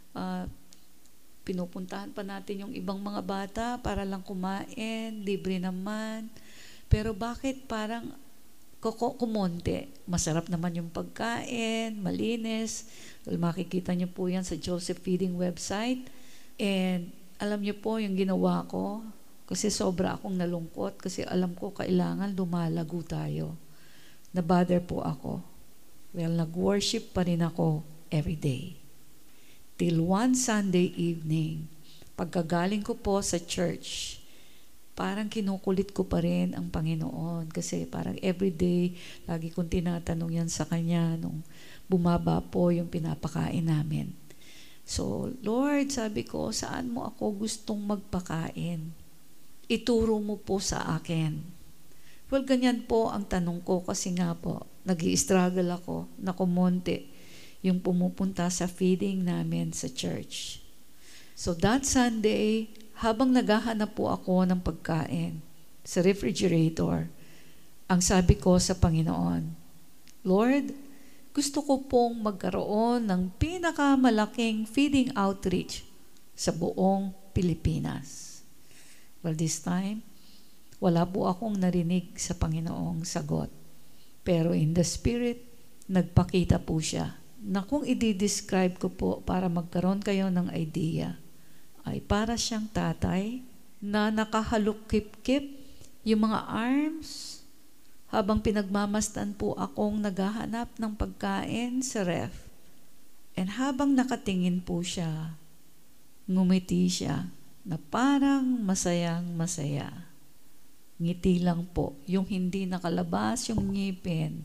Pinupuntahan pa natin yung ibang mga bata para lang kumain, libre naman. Pero bakit parang kumonte? Masarap naman yung pagkain, malinis. Well, makikita niyo po yan sa Joseph Feeding website. And alam niyo po yung ginawa ko, kasi sobra akong nalungkot, kasi alam ko kailangan lumalago tayo. Na-bother po ako. Well, nag-worship pa rin ako every day. Till one Sunday evening, pagkagaling ko po sa church, parang kinukulit ko pa rin ang Panginoon. Kasi parang every day, lagi kong tinatanong yan sa Kanya nung bumaba po yung pinapakain namin. So, Lord, sabi ko, saan mo ako gustong magpakain? Ituro mo po sa akin. Well, ganyan po ang tanong ko kasi nga po, nag-i-struggle ako na kumonte yung pumupunta sa feeding namin sa church. So that Sunday, habang naghahanap po ako ng pagkain sa refrigerator, ang sabi ko sa Panginoon, Lord, gusto ko pong magkaroon ng pinakamalaking feeding outreach sa buong Pilipinas. Well, this time, wala po akong narinig sa Panginoong sagot. Pero in the Spirit, nagpakita po siya na kung i-describe ko po para magkaroon kayo ng idea, ay para siyang tatay na nakahalukip-kip yung mga arms habang pinagmamasdan po akong naghahanap ng pagkain sa ref. And habang nakatingin po siya, ngumiti siya na parang masayang-masaya. Ngiti lang po, yung hindi nakalabas yung ngipin.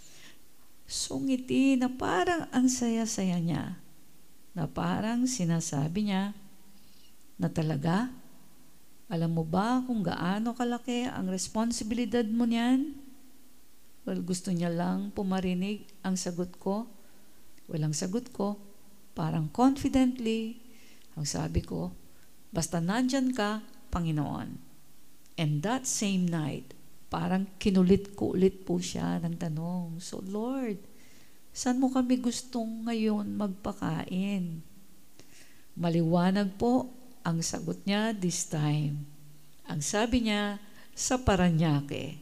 So ngiti na parang ang saya-saya niya, na parang sinasabi niya na talaga, alam mo ba kung gaano kalaki ang responsibilidad mo niyan? Well, gusto niya lang pumarinig ang sagot ko. Walang sagot ko, parang confidently, ang sabi ko, basta nandyan ka, Panginoon. And that same night, parang kinulit ko ulit po siya ng tanong, so Lord, Saan mo kami gustong ngayon magpakain? Maliwanag po ang sagot niya this time. Ang sabi niya, sa Parañaque,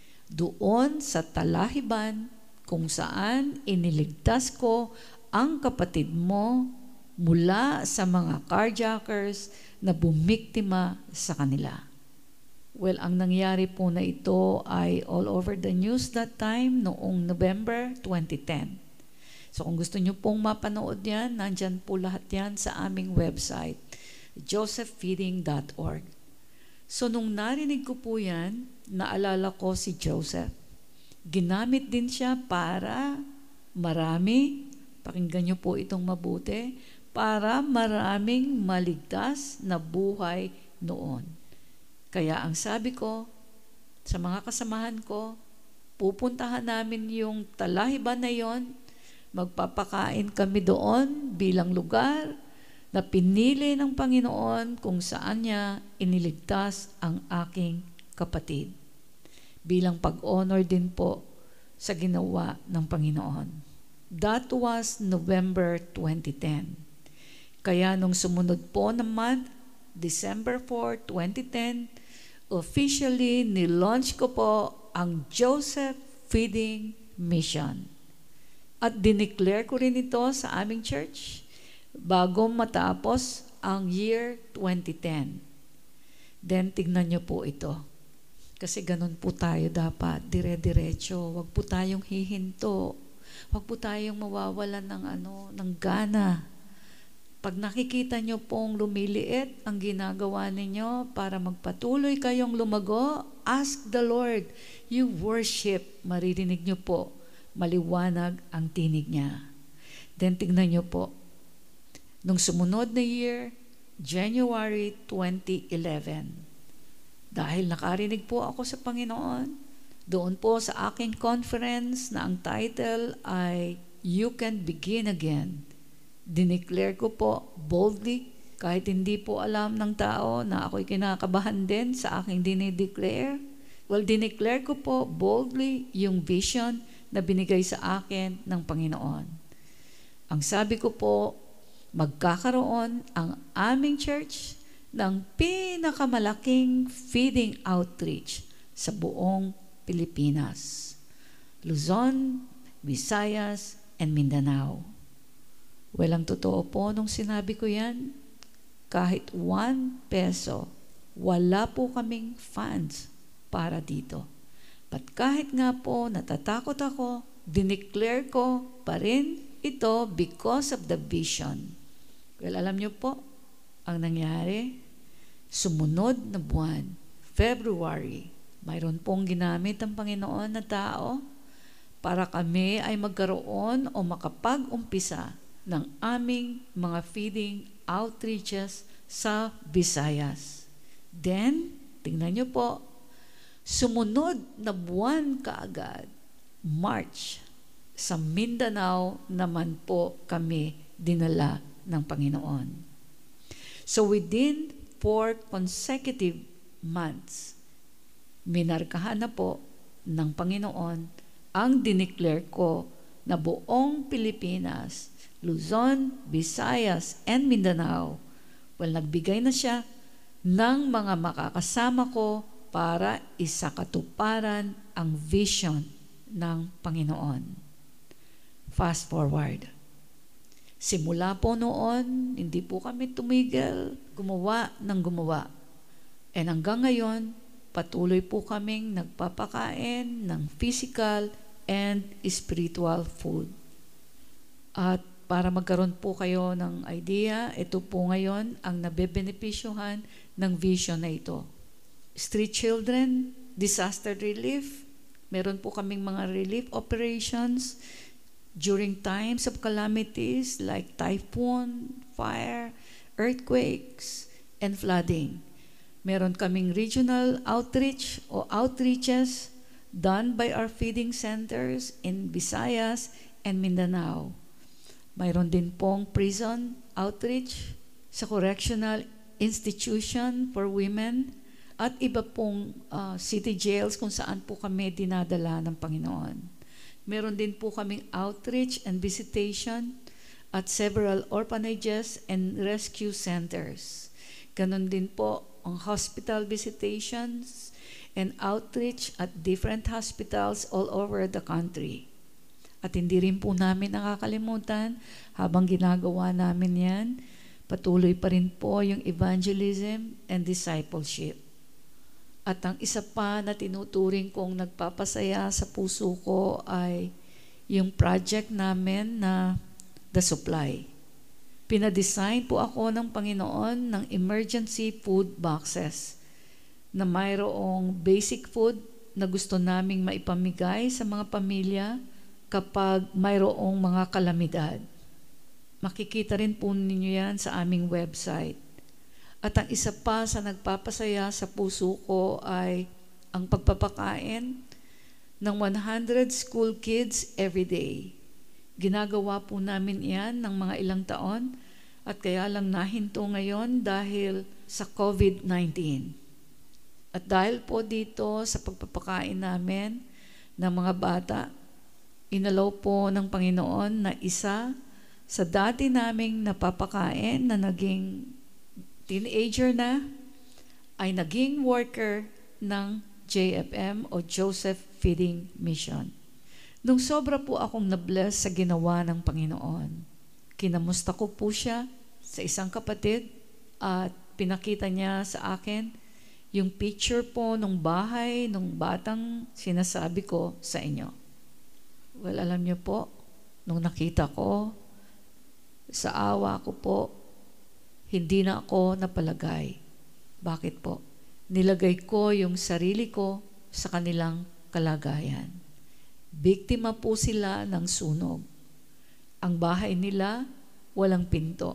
doon sa Talahiban kung saan iniligtas ko ang kapatid mo mula sa mga carjackers na bumiktima sa kanila. Well, ang nangyari po na ito ay all over the news that time noong November 2010. So kung gusto nyo pong mapanood yan, nandyan po lahat yan sa aming website, josephfeeding.org. So nung narinig ko po yan, naalala ko si Joseph. Ginamit din siya para marami, pakinggan nyo po itong mabuti, para maraming maligtas na buhay noon. Kaya ang sabi ko sa mga kasamahan ko, pupuntahan namin yung Talahiban na yon, magpapakain kami doon bilang lugar na pinili ng Panginoon kung saan niya iniligtas ang aking kapatid. Bilang pag-honor din po sa ginawa ng Panginoon. That was November 2010. Kaya nung sumunod po na month, December 4, 2010, officially nilaunch ko po ang Joseph Feeding Mission. At dineclare ko rin ito sa aming church bago matapos ang year 2010. Then tignan nyo po ito. Kasi ganun po tayo dapat, dire-diretso. Huwag po tayong hihinto. Huwag po tayong mawawalan ng gana. Pag nakikita nyo pong lumiliit ang ginagawa ninyo para magpatuloy kayong lumago, ask the Lord. You worship. Maririnig nyo po. Maliwanag ang tinig niya. Then tignan nyo po. Nung sumunod na year, January 2011, dahil nakarinig po ako sa Panginoon, doon po sa aking conference na ang title ay You Can Begin Again. Dineclare ko po boldly, kahit hindi po alam ng tao na ako'y kinakabahan din sa aking dinideclare. Well, dineclare ko po boldly yung vision na binigay sa akin ng Panginoon. Ang sabi ko po, magkakaroon ang aming church ng pinakamalaking feeding outreach sa buong Pilipinas, Luzon, Visayas, and Mindanao. Well, ang totoo po nung sinabi ko yan, kahit 1 peso, wala po kaming funds para dito. But kahit nga po natatakot ako, dineclare ko pa rin ito because of the vision. Well, alam niyo po, ang nangyari, sumunod na buwan, February, mayroon pong ginamit ang Panginoon na tao para kami ay magkaroon o makapag-umpisa ng aming mga feeding outreaches sa Visayas. Then, tingnan niyo po, sumunod na buwan kaagad, March, sa Mindanao naman po kami dinala ng Panginoon. So within 4 consecutive months, minarkahan na po ng Panginoon ang dineclare ko na buong Pilipinas, Luzon, Visayas, and Mindanao, well, nagbigay na siya ng mga makakasama ko para isakatuparan ang vision ng Panginoon. Fast forward. Simula po noon, hindi po kami tumigil, gumawa ng gumawa. And hanggang ngayon, patuloy po kaming nagpapakain ng physical and spiritual food. At para magkaroon po kayo ng idea, ito po ngayon ang nabebenepisyuhan ng vision na ito. Street children, disaster relief, meron po kaming mga relief operations during times of calamities like typhoon, fire, earthquakes, and flooding. Meron kaming regional outreach o outreaches done by our feeding centers in Visayas and Mindanao. Mayroon din pong prison outreach sa correctional institution for women at iba pong city jails kung saan po kami dinadala ng Panginoon. Meron din po kaming outreach and visitation at several orphanages and rescue centers. Ganon din po ang hospital visitations and outreach at different hospitals all over the country. At hindi rin po namin nakakalimutan, habang ginagawa namin yan, patuloy pa rin po yung evangelism and discipleship. At ang isa pa na tinuturing kong nagpapasaya sa puso ko ay yung project namin na The Supply. Pinadesign po ako ng Panginoon ng emergency food boxes na mayroong basic food na gusto naming maipamigay sa mga pamilya kapag mayroong mga kalamidad. Makikita rin po ninyo yan sa aming website. At ang isa pa sa nagpapasaya sa puso ko ay ang pagpapakain ng 100 school kids every day. Ginagawa po namin yan ng mga ilang taon at kaya lang nahinto ngayon dahil sa COVID-19. At dahil po dito sa pagpapakain namin ng mga bata, inalaw po ng Panginoon na isa sa dati naming napapakain na naging teenager na, ay naging worker ng JFM o Joseph Feeding Mission. Nung sobra po akong na-bless sa ginawa ng Panginoon, kinamusta ko po siya sa isang kapatid at pinakita niya sa akin yung picture po ng bahay ng batang sinasabi ko sa inyo. Well, alam niyo po, nung nakita ko, sa awa ko po, hindi na ako napalagay. Bakit po? Nilagay ko yung sarili ko sa kanilang kalagayan. Biktima po sila ng sunog. Ang bahay nila, walang pinto.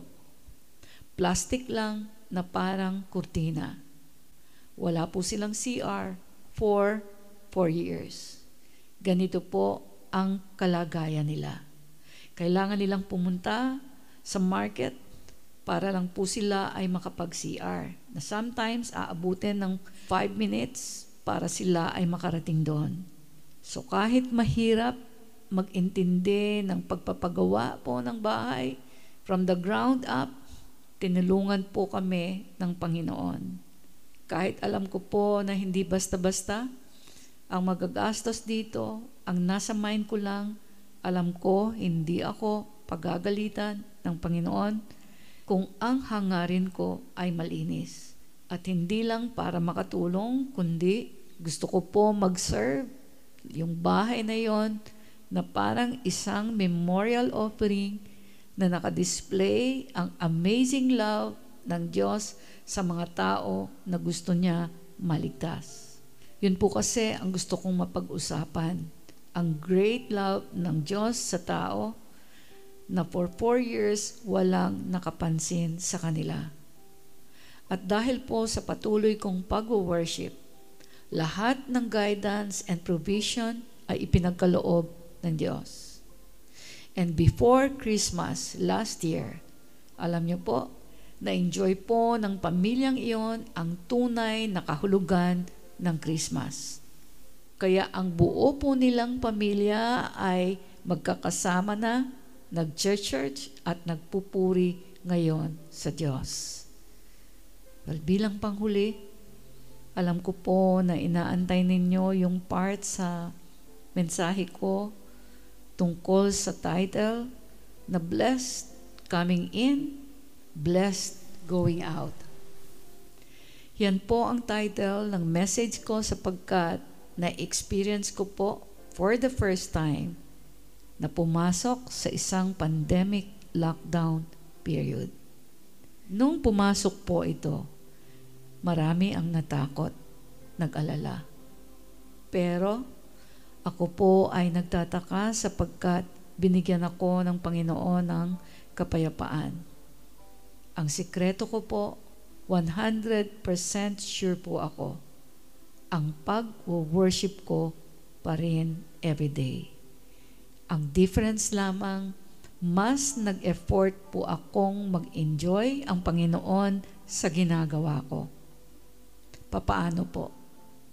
Plastic lang na parang kurtina. Wala po silang CR for 4 years. Ganito po ang kalagayan nila. Kailangan nilang pumunta sa market para lang po sila ay makapag-CR. Na sometimes aabutin ng 5 minutes para sila ay makarating doon. So kahit mahirap mag-intindi ng pagpapagawa po ng bahay, from the ground up, tinulungan po kami ng Panginoon. Kahit alam ko po na hindi basta-basta, ang magagastos dito, ang nasa mind ko lang, alam ko hindi ako pagagalitan ng Panginoon kung ang hangarin ko ay malinis. At hindi lang para makatulong, kundi gusto ko po mag-serve yung bahay na yon na parang isang memorial offering na nakadisplay ang amazing love ng Diyos sa mga tao na gusto niya maligtas. Yun po kasi ang gusto kong mapag-usapan. Ang great love ng Diyos sa tao na for 4 years walang nakapansin sa kanila. At dahil po sa patuloy kong pag-worship, lahat ng guidance and provision ay ipinagkaloob ng Diyos. And before Christmas last year, alam niyo po, na-enjoy po ng pamilyang iyon ang tunay na kahulugan ng Christmas. Kaya ang buo po nilang pamilya ay magkakasama na, nag-church at nagpupuri ngayon sa Diyos. Well, bilang panghuli, alam ko po na inaantay ninyo yung part sa mensahe ko tungkol sa title na Blessed Coming In, Blessed Going Out. Yan po ang title ng message ko sapagkat na-experience ko po for the first time na pumasok sa isang pandemic lockdown period. Nung pumasok po ito, marami ang natakot, nag-alala. Pero ako po ay nagtataka sapagkat binigyan ako ng Panginoon ng kapayapaan. Ang sikreto ko po, 100% sure po ako, ang pag-worship ko pa rin everyday. Ang difference lamang, mas nag-effort po akong mag-enjoy ang Panginoon sa ginagawa ko. Papaano po?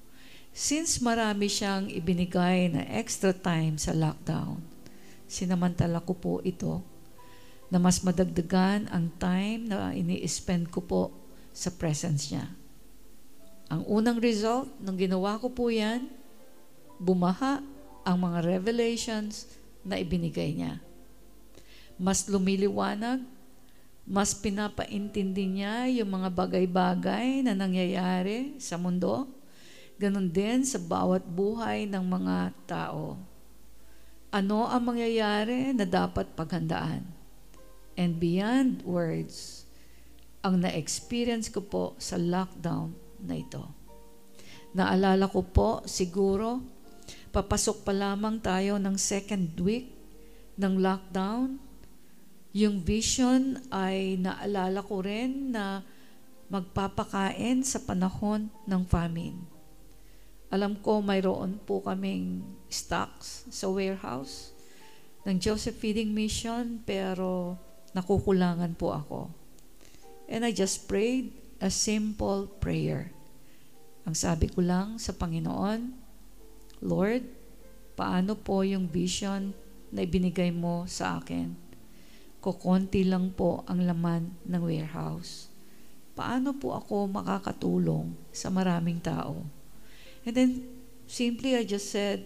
Since marami siyang ibinigay na extra time sa lockdown, sinamantala ko po ito na mas madagdagan ang time na ini-spend ko po sa presence niya. Ang unang result, nung ginawa ko po yan, bumaha ang mga revelations na ibinigay niya. Mas lumiliwanag, mas pinapaintindi niya yung mga bagay-bagay na nangyayari sa mundo. Ganon din sa bawat buhay ng mga tao. Ano ang mangyayari na dapat paghandaan? And beyond words, ang na-experience ko po sa lockdown na ito. Naalala ko po siguro, papasok pa lamang tayo ng second week ng lockdown. Yung vision ay naalala ko rin na magpapakain sa panahon ng famine. Alam ko mayroon po kaming stocks sa warehouse ng Joseph Feeding Mission, pero nakukulangan po ako. And I just prayed a simple prayer. Ang sabi ko lang sa Panginoon, Lord, paano po yung vision na ibinigay mo sa akin? Kukonti lang po ang laman ng warehouse. Paano po ako makakatulong sa maraming tao? And then, simply I just said,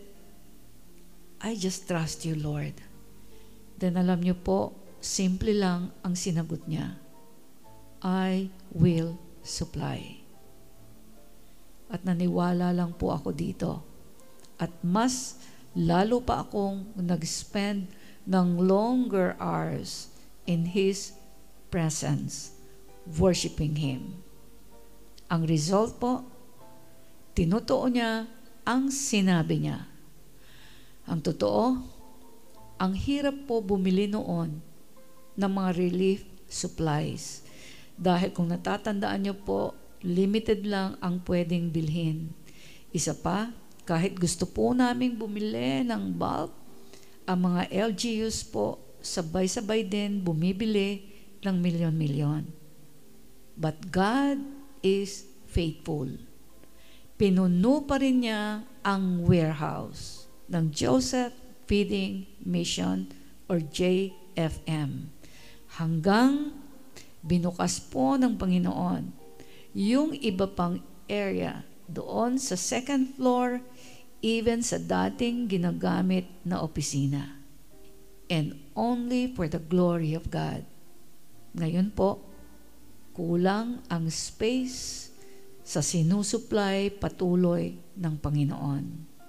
I just trust you, Lord. Then alam niyo po, simple lang ang sinagot niya. I will supply. At naniwala lang po ako dito. At mas lalo pa akong nag-spend ng longer hours in His presence, worshiping Him. Ang result po, tinutuo niya ang sinabi niya. Ang totoo, ang hirap po bumili noon ng mga relief supplies. Dahil kung natatandaan niyo po, limited lang ang pwedeng bilhin. Isa pa, kahit gusto po naming bumili ng bulk, ang mga LGUs po sabay-sabay din bumibili ng milyon-milyon. But God is faithful. Pinuno pa rin niya ang warehouse ng Joseph Feeding Mission or JFM. Hanggang binukas po ng Panginoon yung iba pang area doon sa second floor, even sa dating ginagamit na opisina. And only for the glory of God. Ngayon po, kulang ang space sa sinusupply patuloy ng Panginoon.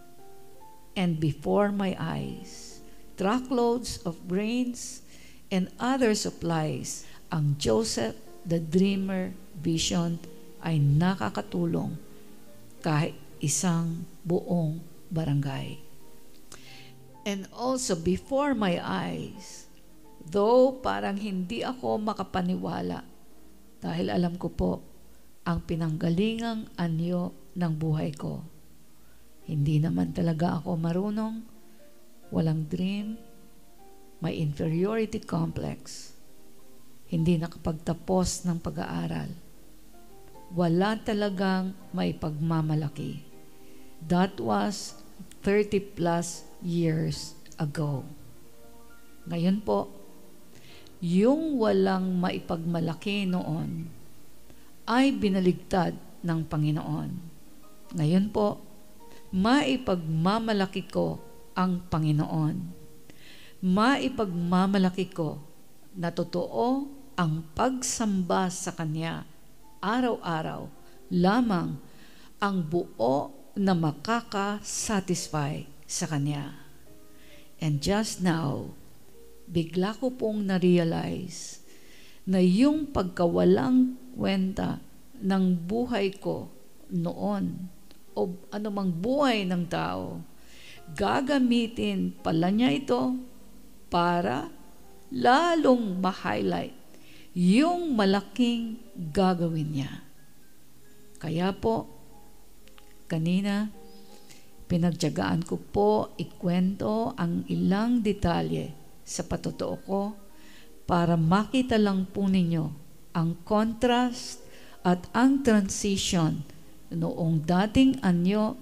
And before my eyes, truckloads of grains and other supplies, ang Joseph the Dreamer Vision ay nakakatulong kahit isang buong barangay. And also before my eyes, though parang hindi ako makapaniwala dahil alam ko po ang pinanggalingang anyo ng buhay ko. Hindi naman talaga ako marunong, walang dream, may inferiority complex, hindi nakapagtapos ng pag-aaral, wala talagang may pagmamalaki. That was 30 plus years ago. Ngayon po, yung walang maipagmalaki noon ay binaligtad ng Panginoon. Ngayon po, maipagmamalaki ko ang Panginoon. Maipagmamalaki ko na totoo ang pagsamba sa Kanya araw-araw lamang ang buo na makaka-satisfy sa Kanya. And just now, bigla ko pong na-realize na yung pagkawalang kwenta ng buhay ko noon o anumang buhay ng tao, gagamitin pala niya ito para lalong ma-highlight yung malaking gagawin niya. Kaya po, kanina, pinagtiyagaan ko po ikwento ang ilang detalye sa patotoo ko para makita lang po ninyo ang contrast at ang transition noong dating anyo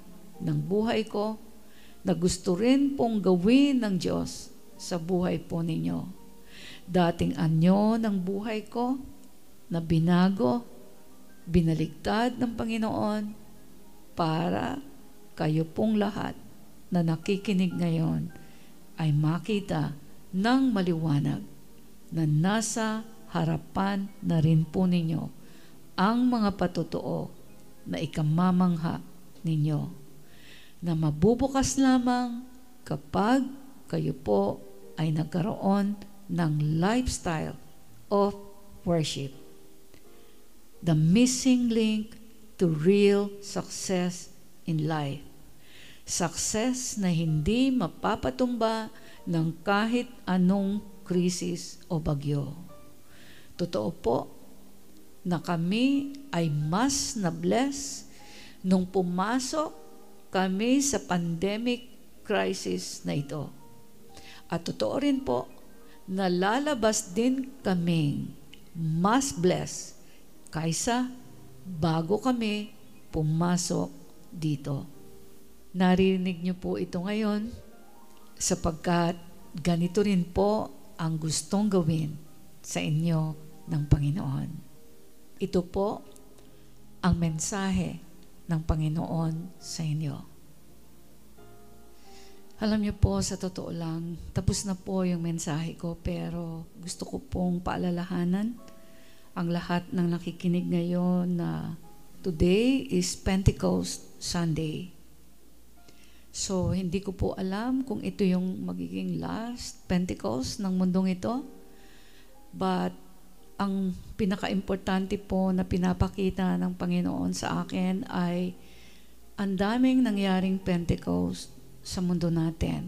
ng buhay ko na gusto rin pong gawin ng Diyos sa buhay po ninyo. Dating anyo ng buhay ko na binago, binaligtad ng Panginoon para kayo pong lahat na nakikinig ngayon ay makita ng maliwanag na nasa harapan na rin po ninyo ang mga patotoo na ikamamangha ninyo, na mabubukas lamang kapag kayo po ay nagkaroon ng lifestyle of worship. The missing link to real success in life. Success na hindi mapapatumba ng kahit anong krisis o bagyo. Totoo po na kami ay mas na-bless nung pumasok kami sa pandemic crisis na ito. At totoo rin po na lalabas din kaming mas blessed kaysa bago kami pumasok dito. Narinig niyo po ito ngayon sapagkat ganito rin po ang gustong gawin sa inyo ng Panginoon. Ito po ang mensahe ng Panginoon sa inyo. Alam niyo po, sa totoo lang, tapos na po yung mensahe ko, pero gusto ko pong paalalahanan ang lahat ng nakikinig ngayon na today is Pentecost Sunday. So, hindi ko po alam kung ito yung magiging last Pentecost ng mundong ito. But, ang pinaka-importante po na pinapakita ng Panginoon sa akin ay ang daming nangyaring Pentecost sa mundo natin.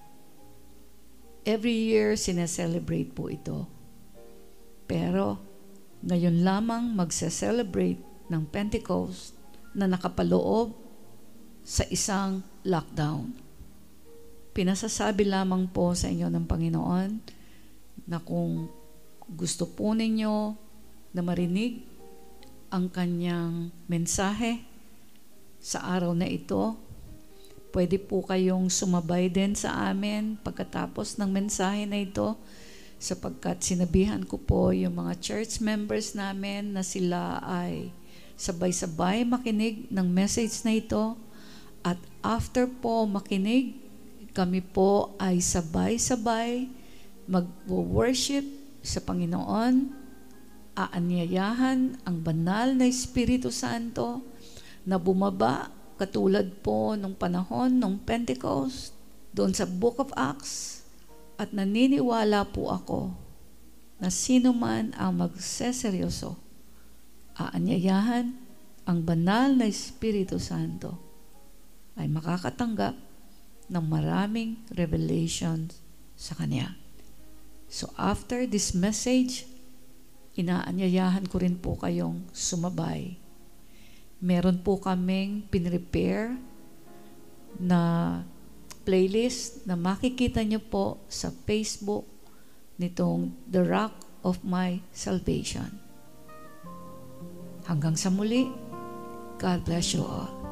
Every year, sineselebrate po ito. Pero, ngayon lamang magse-celebrate ng Pentecost na nakapaloob sa isang lockdown. Pinasasabi lamang po sa inyo ng Panginoon na kung gusto po ninyo na marinig ang kanyang mensahe sa araw na ito, pwede po kayong sumabay din sa amin pagkatapos ng mensahe na ito, sapagkat sinabihan ko po yung mga church members namin na sila ay sabay-sabay makinig ng message na ito. At after po makinig, kami po ay sabay-sabay mag-worship sa Panginoon, aanyayahan ang banal na Espiritu Santo na bumaba katulad po nung panahon ng Pentecost doon sa Book of Acts. At naniniwala po ako na sino man ang magseseryoso, aanyayahan ang banal na Espiritu Santo ay makakatanggap ng maraming revelations sa Kanya. So after this message, inaanyayahan ko rin po kayong sumabay. Meron po kaming pinrepare na playlist na makikita nyo po sa Facebook nitong The Rock of My Salvation. Hanggang sa muli, God bless you all.